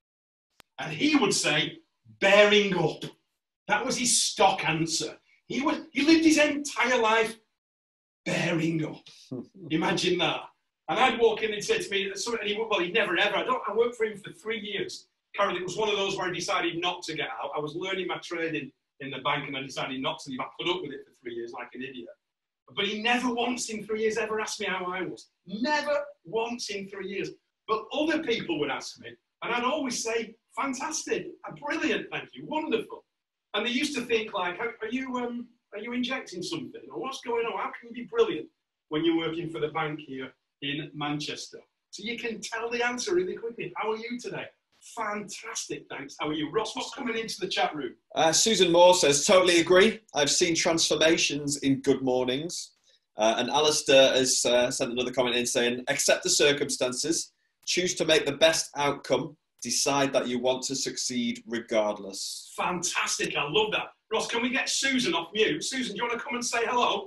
Speaker 2: And he would say, bearing up. That was his stock answer. He, was, he lived his entire life bearing up. Imagine that. And I'd walk in and he'd say to me, and he would, well, he'd never ever, I, don't, I worked for him for three years. Carol, it was one of those where I decided not to get out. I was learning my trade in, in the bank and I decided not to leave. I put up with it for three years like an idiot. But he never once in three years ever asked me how I was. Never once in three years. But other people would ask me, and I'd always say, fantastic, brilliant, thank you, wonderful. And they used to think like, are you, um, are you injecting something? Or what's going on? How can you be brilliant when you're working for the bank here in Manchester? So you can tell the answer really quickly. How are you today? Fantastic, thanks. How are you? Ross, what's coming into the chat room?
Speaker 3: Uh, Susan Moore says, totally agree. I've seen transformations in good mornings. Uh, and Alistair has uh, sent another comment in saying, accept the circumstances, choose to make the best outcome, decide that you want to succeed regardless.
Speaker 2: Fantastic, I love that. Ross, can we get Susan off mute? Susan, do you want to come and say hello?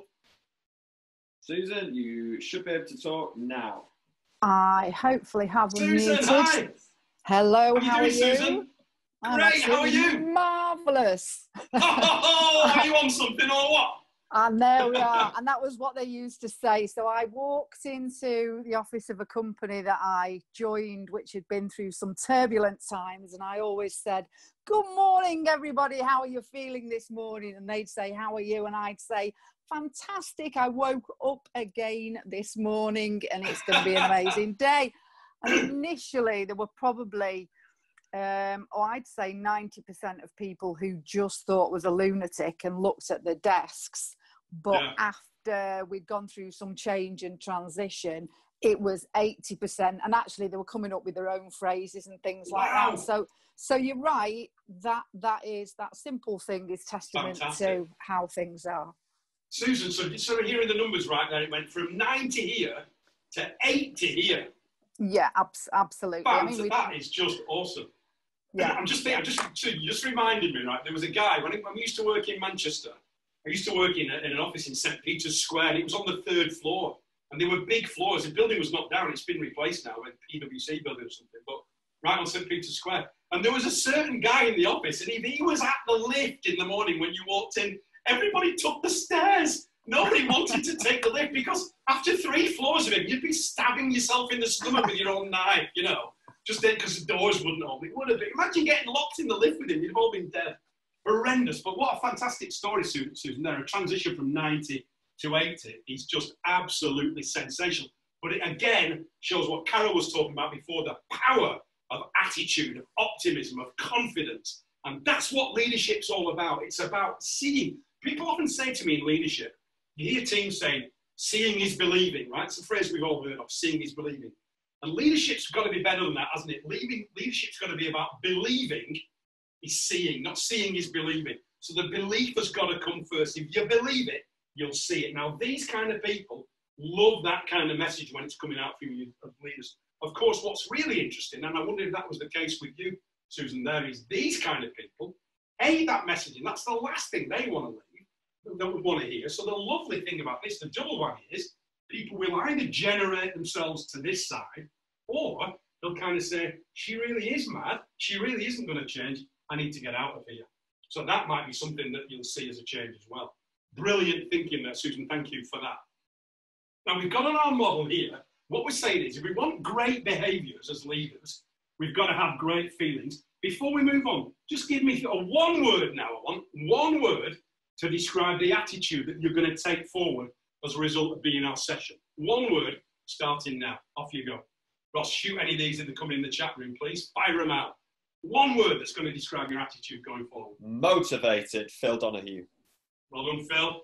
Speaker 3: Susan, you should be able to talk now.
Speaker 10: I hopefully have
Speaker 2: Susan,
Speaker 10: unmuted.
Speaker 2: hi.
Speaker 10: Hello,
Speaker 2: How are you doing, Susan?
Speaker 10: I'm
Speaker 2: Great, how are you?
Speaker 10: Marvellous.
Speaker 2: Oh, are you on something or what?
Speaker 10: And there we are. And that was what they used to say. So I walked into the office of a company that I joined, which had been through some turbulent times. And I always said, good morning, everybody. How are you feeling this morning? And they'd say, how are you? And I'd say, fantastic. I woke up again this morning and it's going to be an amazing day. And initially there were probably, um, or I'd say ninety percent of people who just thought was a lunatic and looked at the desks. But yeah. after we'd gone through some change and transition, it was eighty percent. And actually they were coming up with their own phrases and things like
Speaker 2: wow.
Speaker 10: that. So, so you're right, that, that is, that simple thing is testament Fantastic. to how things are.
Speaker 2: Susan, so sort of hearing the numbers right there, it went from ninety here to eighty here.
Speaker 10: Yeah, abs absolutely.
Speaker 2: Fans,
Speaker 10: I mean, we,
Speaker 2: that is just awesome.
Speaker 10: Yeah,
Speaker 2: I'm just thinking, just you just reminded me, right? There was a guy when, I, when we used to work in Manchester. I used to work in, a, in an office in Saint Peter's Square, and it was on the third floor. And there were big floors. The building was knocked down. It's been replaced now with P W C building or something. But right on Saint Peter's Square, and there was a certain guy in the office, and if he was at the lift in the morning when you walked in, everybody took the stairs. Nobody wanted to take the lift because after three floors of it, you'd be stabbing yourself in the stomach with your own knife, you know, just then because the doors wouldn't open. It would have been. Imagine getting locked in the lift with him. You'd have all been dead. Horrendous. But what a fantastic story, Susan. There, a transition from ninety to eighty is just absolutely sensational. But it again shows what Carol was talking about before, the power of attitude, of optimism, of confidence. And that's what leadership's all about. It's about seeing. People often say to me in leadership, you hear teams saying, seeing is believing, right? It's a phrase we've all heard of, seeing is believing. And leadership's got to be better than that, hasn't it? Leading, leadership's got to be about believing is seeing, not seeing is believing. So the belief has got to come first. If you believe it, you'll see it. Now, these kind of people love that kind of message when it's coming out from you as leaders. Of course, what's really interesting, and I wonder if that was the case with you, Susan, there is these kind of people hate that message, and that's the last thing they want to leave. Don't want to hear. So the lovely thing about this, the double whammy is, people will either generate themselves to this side, or they'll kind of say, she really is mad, she really isn't going to change, I need to get out of here. So that might be something that you'll see as a change as well. Brilliant thinking there, Susan, thank you for that. Now we've got on our model here, what we're saying is, if we want great behaviours as leaders, we've got to have great feelings. Before we move on, just give me a one word now, I want one word to describe the attitude that you're going to take forward as a result of being in our session. One word, starting now. Off you go. Ross, shoot any of these that are coming in the chat room, please. Fire them out. One word that's going to describe your attitude going forward.
Speaker 3: Motivated, Phil Donahue.
Speaker 2: Well done, Phil.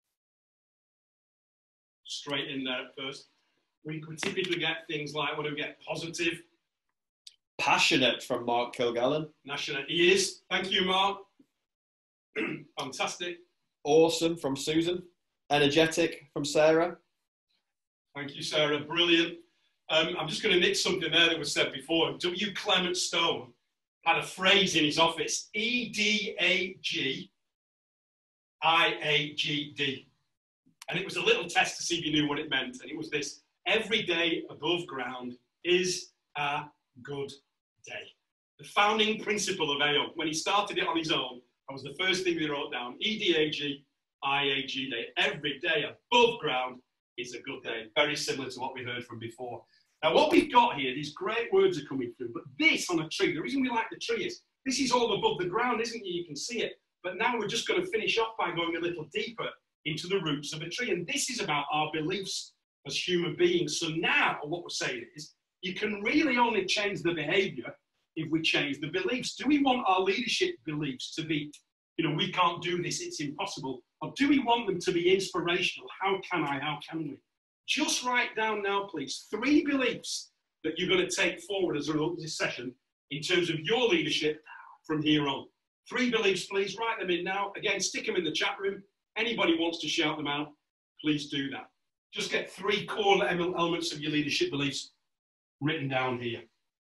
Speaker 2: Straight in there at first. We could typically get things like, what do we get? Positive.
Speaker 3: Passionate from Mark Kilgallen.
Speaker 2: Passionate. He is. Thank you, Mark. Fantastic.
Speaker 3: Awesome from Susan. Energetic from Sarah.
Speaker 2: Thank you, Sarah. Brilliant. Um, I'm just going to nick something there that was said before. W. Clement Stone had a phrase in his office, E D A G I A G D. And it was a little test to see if you knew what it meant. And it was this: every day above ground is a good day. The founding principle of A O, when he started it on his own, that was the first thing they wrote down. E D A G I A G day. Every day above ground is a good day. Very similar to what we heard from before. Now, what we've got here, these great words are coming through, but this on a tree, the reason we like the tree is, this is all above the ground, isn't it? You can see it. But now we're just going to finish off by going a little deeper into the roots of a tree. And this is about our beliefs as human beings. So now what we're saying is, you can really only change the behavior if we change the beliefs. Do we want our leadership beliefs to be, you know, we can't do this, it's impossible? Or do we want them to be inspirational? How can I, how can we? Just write down now, please, three beliefs that you're going to take forward as a result of this session in terms of your leadership from here on. Three beliefs, please write them in now. Again, stick them in the chat room. Anybody wants to shout them out, please do that. Just get three core elements of your leadership beliefs written down here.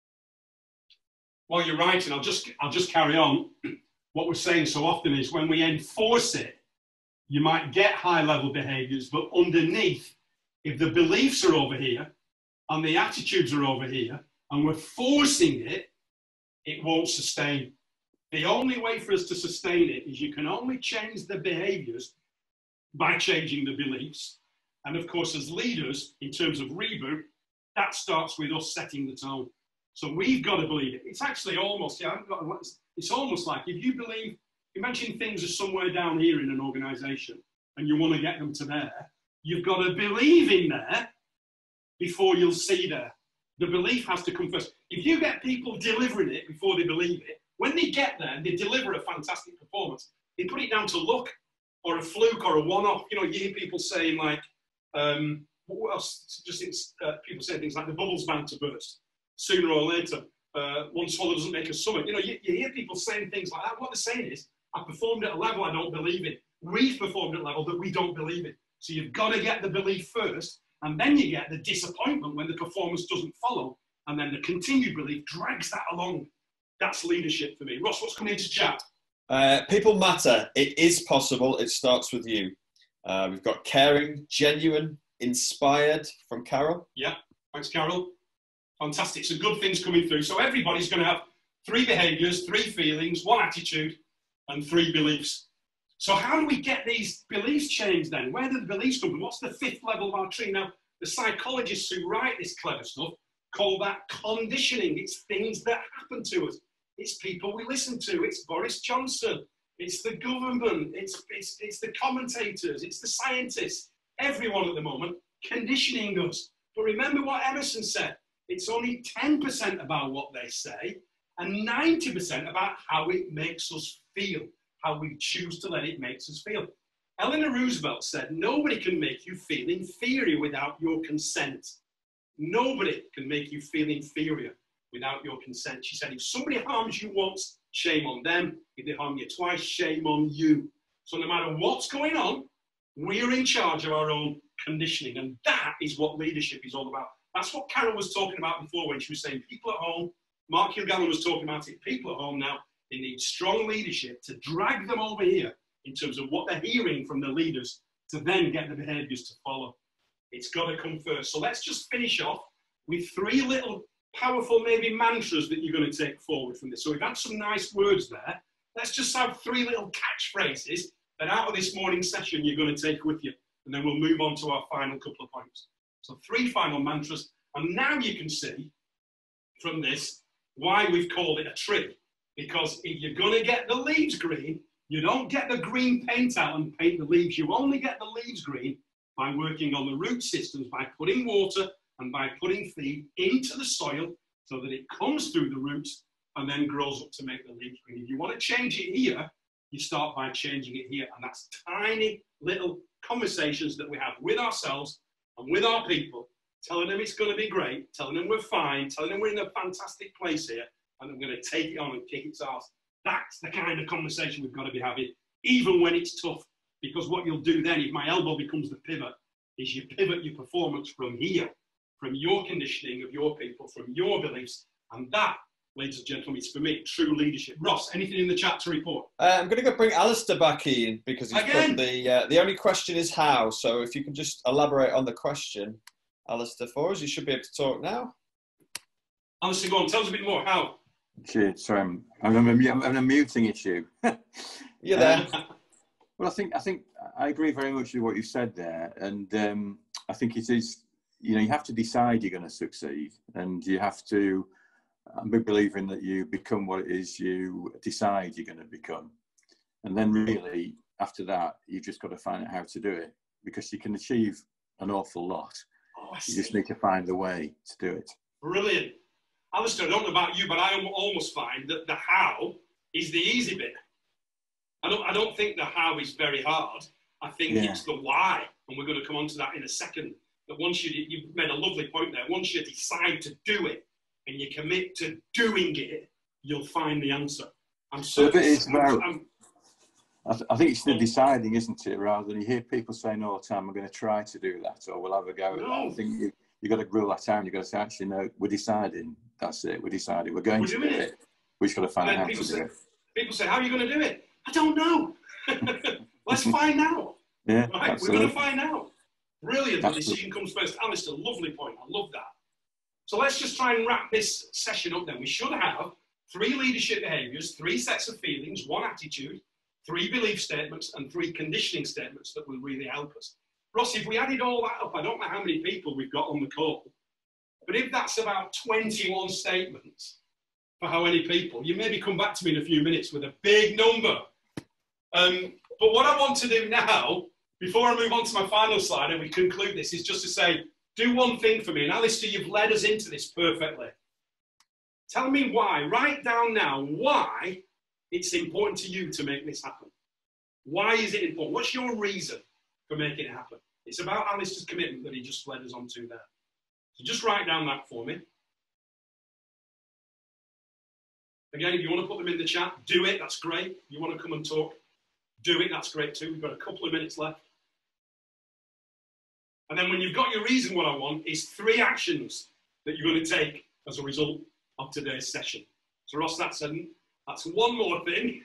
Speaker 2: While you're writing, I'll just, I'll just carry on. What we're saying so often is when we enforce it, you might get high-level behaviours, but underneath, if the beliefs are over here and the attitudes are over here, and we're forcing it, it won't sustain. The only way for us to sustain it is you can only change the behaviours by changing the beliefs. And of course, as leaders, in terms of Reboot, that starts with us setting the tone. So we've got to believe it. It's actually almost, yeah, I've got, it's almost like if you believe, imagine things are somewhere down here in an organisation and you want to get them to there, you've got to believe in there before you'll see there. The belief has to come first. If you get people delivering it before they believe it, when they get there and they deliver a fantastic performance, they put it down to luck or a fluke or a one-off. You know, you hear people saying like, um, what else? Just uh, people say things like the bubble's bound to burst sooner or later. Uh, one swallow doesn't make a summer. You know, you, you hear people saying things like that. What they're saying is, I performed at a level I don't believe in. We've performed at a level that we don't believe in. So you've got to get the belief first, and then you get the disappointment when the performance doesn't follow, and then the continued belief drags that along. That's leadership for me. Ross, what's coming into chat?
Speaker 3: Uh, people matter. It is possible. It starts with you. Uh, we've got caring, genuine, inspired from Carol.
Speaker 2: Yeah, thanks, Carol. Fantastic. So good things coming through. So everybody's going to have three behaviours, three feelings, one attitude, and three beliefs. So how do we get these beliefs changed then? Where do the beliefs come from? What's the fifth level of our tree? Now, the psychologists who write this clever stuff call that conditioning. It's things that happen to us. It's people we listen to. It's Boris Johnson. It's the government. It's, it's, it's the commentators. It's the scientists. Everyone at the moment conditioning us. But remember what Emerson said. It's only ten percent about what they say and ninety percent about how it makes us feel, how we choose to let it make us feel. Eleanor Roosevelt said, nobody can make you feel inferior without your consent. Nobody can make you feel inferior without your consent. She said, if somebody harms you once, shame on them. If they harm you twice, shame on you. So no matter what's going on, we're in charge of our own conditioning. And that is what leadership is all about. That's what Carol was talking about before when she was saying people at home. Mark Kilgallen was talking about it. People at home now, they need strong leadership to drag them over here in terms of what they're hearing from the leaders to then get the behaviours to follow. It's got to come first. So let's just finish off with three little powerful maybe mantras that you're going to take forward from this. So we've had some nice words there. Let's just have three little catchphrases that out of this morning session you're going to take with you. And then we'll move on to our final couple of points. So three final mantras. And now you can see from this why we've called it a tree. Because if you're going to get the leaves green, you don't get the green paint out and paint the leaves. You only get the leaves green by working on the root systems, by putting water and by putting feed into the soil so that it comes through the roots and then grows up to make the leaves green. If you want to change it here, you start by changing it here. And that's tiny little conversations that we have with ourselves and with our people, telling them it's going to be great, telling them we're fine, telling them we're in a fantastic place here, and I'm going to take it on and kick its ass. That's the kind of conversation we've got to be having, even when it's tough. Because what you'll do then, if my elbow becomes the pivot, is you pivot your performance from here, from your conditioning of your people, from your beliefs. And that, ladies and gentlemen, is for me true leadership. Ross, anything in the chat to report?
Speaker 3: Uh, I'm going to go bring Alistair back in because he's
Speaker 2: Again?
Speaker 3: put the, uh, the only question is how. So if you can just elaborate on the question, Alistair, for us, you should be able to talk now.
Speaker 2: Alistair, go on, tell us a bit more. How?
Speaker 5: Cheers. Sorry, I'm, I'm, I'm, I'm a muting issue.
Speaker 3: You're there.
Speaker 5: Um, well, I think I think I agree very much with what you said there, and um, I think it is. You know, you have to decide you're going to succeed, and you have to. I'm a big believer in that you become what it is you decide you're going to become, and then really after that, you've just got to find out how to do it because you can achieve an awful lot.
Speaker 2: Oh,
Speaker 5: you just need to find the way to do it.
Speaker 2: Brilliant. Alistair, I don't know about you, but I almost find that the how is the easy bit. I don't, I don't think the how is very hard. I think
Speaker 5: Yeah.
Speaker 2: it's the why, and we're going to come on to that in a second. But once you, you've made a lovely point there, once you decide to do it and you commit to doing it, you'll find the answer. I'm
Speaker 5: So
Speaker 2: so,
Speaker 5: if it is
Speaker 2: I'm,
Speaker 5: about,
Speaker 2: I'm,
Speaker 5: I, th I think it's the deciding, isn't it? Rather than you hear people saying all the time, "I'm going to try to do that," or "We'll have a go at
Speaker 2: No.
Speaker 5: that." I think you you got to rule that out. You got to say, "Actually, no, we're deciding. That's it. We're deciding. We're going
Speaker 2: We're
Speaker 5: to do
Speaker 2: doing
Speaker 5: it.
Speaker 2: it.
Speaker 5: We just got to find
Speaker 2: And
Speaker 5: out
Speaker 2: then
Speaker 5: how to
Speaker 2: people
Speaker 5: do
Speaker 2: say,
Speaker 5: it."
Speaker 2: people say, "How are you going to do it?" I don't know. Let's find out.
Speaker 5: Yeah,
Speaker 2: Right? We're
Speaker 5: absolutely.
Speaker 2: going to find out. Brilliant. The
Speaker 5: Absolutely.
Speaker 2: decision comes first. Alistair, lovely point. I love that. So let's just try and wrap this session up then. We should have three leadership behaviours, three sets of feelings, one attitude, three belief statements, and three conditioning statements that will really help us. Ross, if we added all that up, I don't know how many people we've got on the call, but if that's about twenty-one statements for how many people, you maybe come back to me in a few minutes with a big number. Um, but what I want to do now, before I move on to my final slide and we conclude this, is just to say, do one thing for me. And Alistair, you've led us into this perfectly. Tell me why. Write down now why it's important to you to make this happen. Why is it important? What's your reason for making it happen? It's about Alistair's commitment that he just led us on to there. So just write down that for me. Again, if you want to put them in the chat, do it. That's great. If you want to come and talk, do it. That's great too. We've got a couple of minutes left. And then when you've got your reason, what I want is three actions that you're going to take as a result of today's session. So Ross, that's, a, that's one more thing.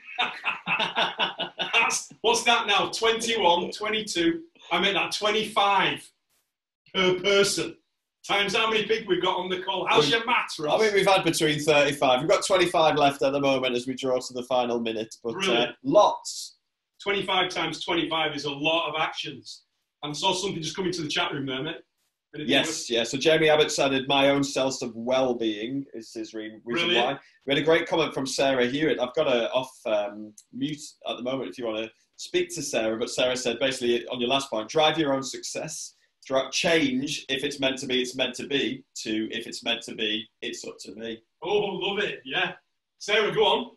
Speaker 2: that's, what's that now? twenty-one, twenty-two. I meant that twenty-five per person. Times how many people we've got on the call. How's your maths, Ross?
Speaker 3: I mean, we've had between thirty-five. We've got twenty-five left at the moment as we draw to the final minute, but uh, lots.
Speaker 2: twenty-five times twenty-five is a lot of actions. And saw something just coming to the chat room there, mate. Anything
Speaker 3: Yes,
Speaker 2: else?
Speaker 3: yeah. So Jamie Abbott's added my own sense of well-being is his re reason
Speaker 2: Brilliant.
Speaker 3: why. We had a great comment from Sarah Hewitt. I've got her off um, mute at the moment if you want to speak to Sarah. But Sarah said basically on your last point, drive your own success. Drive, change if it's meant to be, it's meant to be, to if it's meant to be, it's up to me.
Speaker 2: Oh, love it. Yeah. Sarah, go on.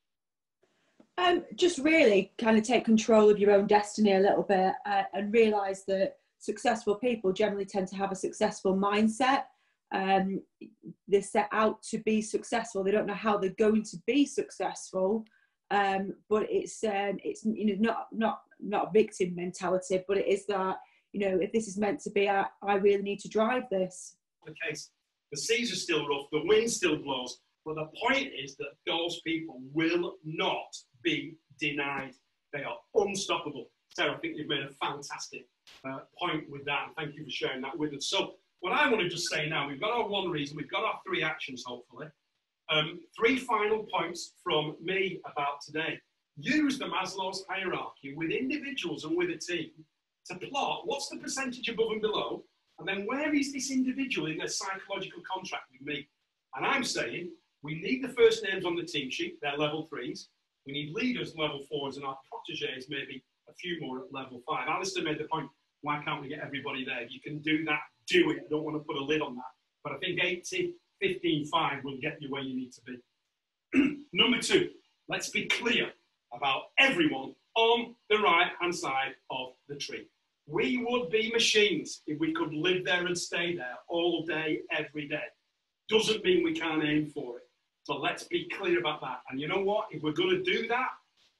Speaker 11: Um, just really kind of take control of your own destiny a little bit uh, and realise that successful people generally tend to have a successful mindset. Um, they're set out to be successful. They don't know how they're going to be successful, um, but it's um, it's you know not not not a victim mentality, but it is that you know if this is meant to be, I, I really need to drive this.
Speaker 2: The case, the seas are still rough, the wind still blows, but the point is that those people will not be denied. They are unstoppable. Sarah, I think you've made a fantastic uh, point with that, and thank you for sharing that with us. So what I want to just say now, we've got our one reason, we've got our three actions, hopefully. Um, three final points from me about today. Use the Maslow's hierarchy with individuals and with a team to plot what's the percentage above and below, and then where is this individual in their psychological contract with me? And I'm saying we need the first names on the team sheet, they're level threes. We need leaders, level fours, and our proteges, maybe a few more at level five. Alistair made the point, why can't we get everybody there? You can do that, do it. I don't want to put a lid on that. But I think eighty, fifteen, five will get you where you need to be. Number two, let's be clear about everyone on the right-hand side of the tree. We would be machines if we could live there and stay there all day, every day. Doesn't mean we can't aim for it. So let's be clear about that. And you know what? If we're going to do that,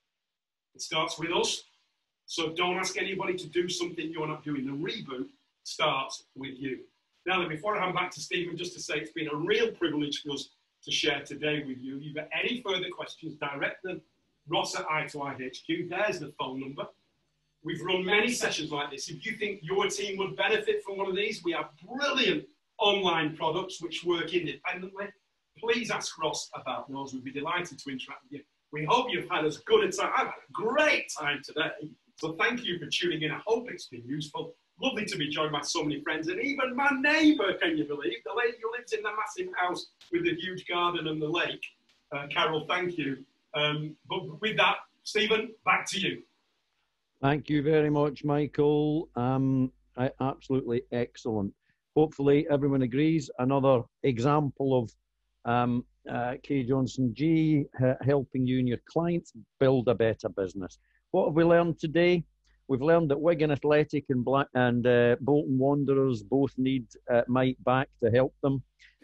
Speaker 2: it starts with us. So don't ask anybody to do something you're not doing. The reboot starts with you. Now, before I hand back to Stephen, just to say it's been a real privilege for us to share today with you. If you've got any further questions, direct them. Ross at I two I H Q. There's the phone number. We've run many sessions like this. If you think your team would benefit from one of these, we have brilliant online products which work independently. Please ask Ross about those. We'd be delighted to interact with you. We hope you've had as good a time. I've had a great time today. So thank you for tuning in. I hope it's been useful. Lovely to be joined by so many friends and even my neighbour, can you believe? The lady who lives in the massive house with the huge garden and the lake. Uh, Carol, thank you. Um, but with that, Stephen, back to you.
Speaker 1: Thank you very much, Michael. Um, I, absolutely excellent. Hopefully everyone agrees. Another example of um, uh, Kay Johnson G uh, helping you and your clients build a better business. What have we learned today? We've learned that Wigan Athletic and, Black and uh, Bolton Wanderers both need uh, Mike back to help them.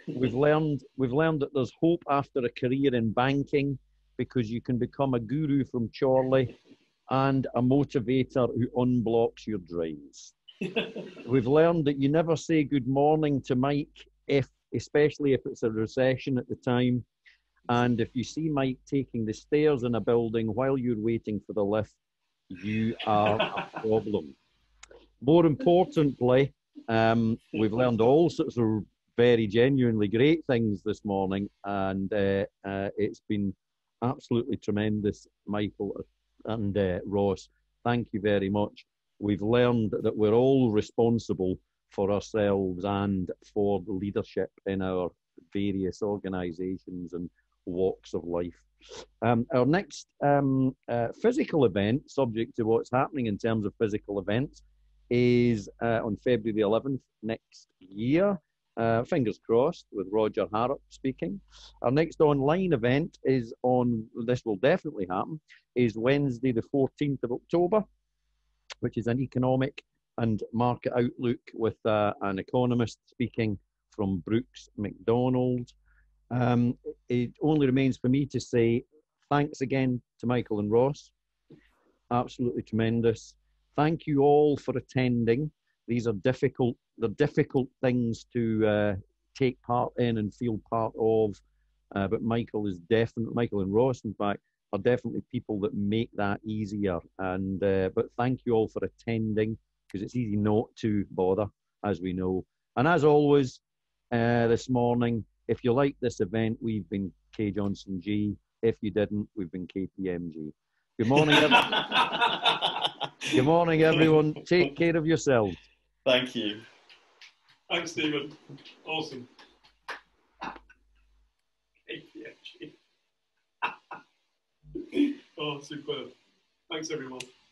Speaker 1: We've learned we've learned that there's hope after a career in banking, because you can become a guru from Chorley and a motivator who unblocks your drains. We've learned that you never say good morning to Mike, if especially if it's a recession at the time. And if you see Mike taking the stairs in a building while you're waiting for the lift, you are a problem. More importantly, um, we've learned all sorts of very genuinely great things this morning, and uh, uh, it's been absolutely tremendous, Michael and uh, Ross. Thank you very much. We've learned that we're all responsible for ourselves and for the leadership in our various organisations and walks of life. Um, our next um, uh, physical event, subject to what's happening in terms of physical events, is uh, on February the eleventh next year. Uh, fingers crossed, with Roger Harrop speaking. Our next online event is on, this will definitely happen, is Wednesday the fourteenth of October, which is an economic and market outlook with uh, an economist speaking from Brooks Macdonald. Um, it only remains for me to say thanks again to Michael and Ross. Absolutely tremendous. Thank you all for attending. These are difficult, they're difficult things to uh, take part in and feel part of. Uh, but Michael is definitely, Michael and Ross, in fact, are definitely people that make that easier. And uh, but thank you all for attending, because it's easy not to bother, as we know. And as always, uh, this morning, if you like this event, we've been K Johnson G. If you didn't, we've been K P M G. Good morning, everyone. Good morning, everyone. Take care of yourselves.
Speaker 3: Thank you.
Speaker 2: Thanks, Stephen. Awesome. K P M G. Oh, superb. Thanks, everyone.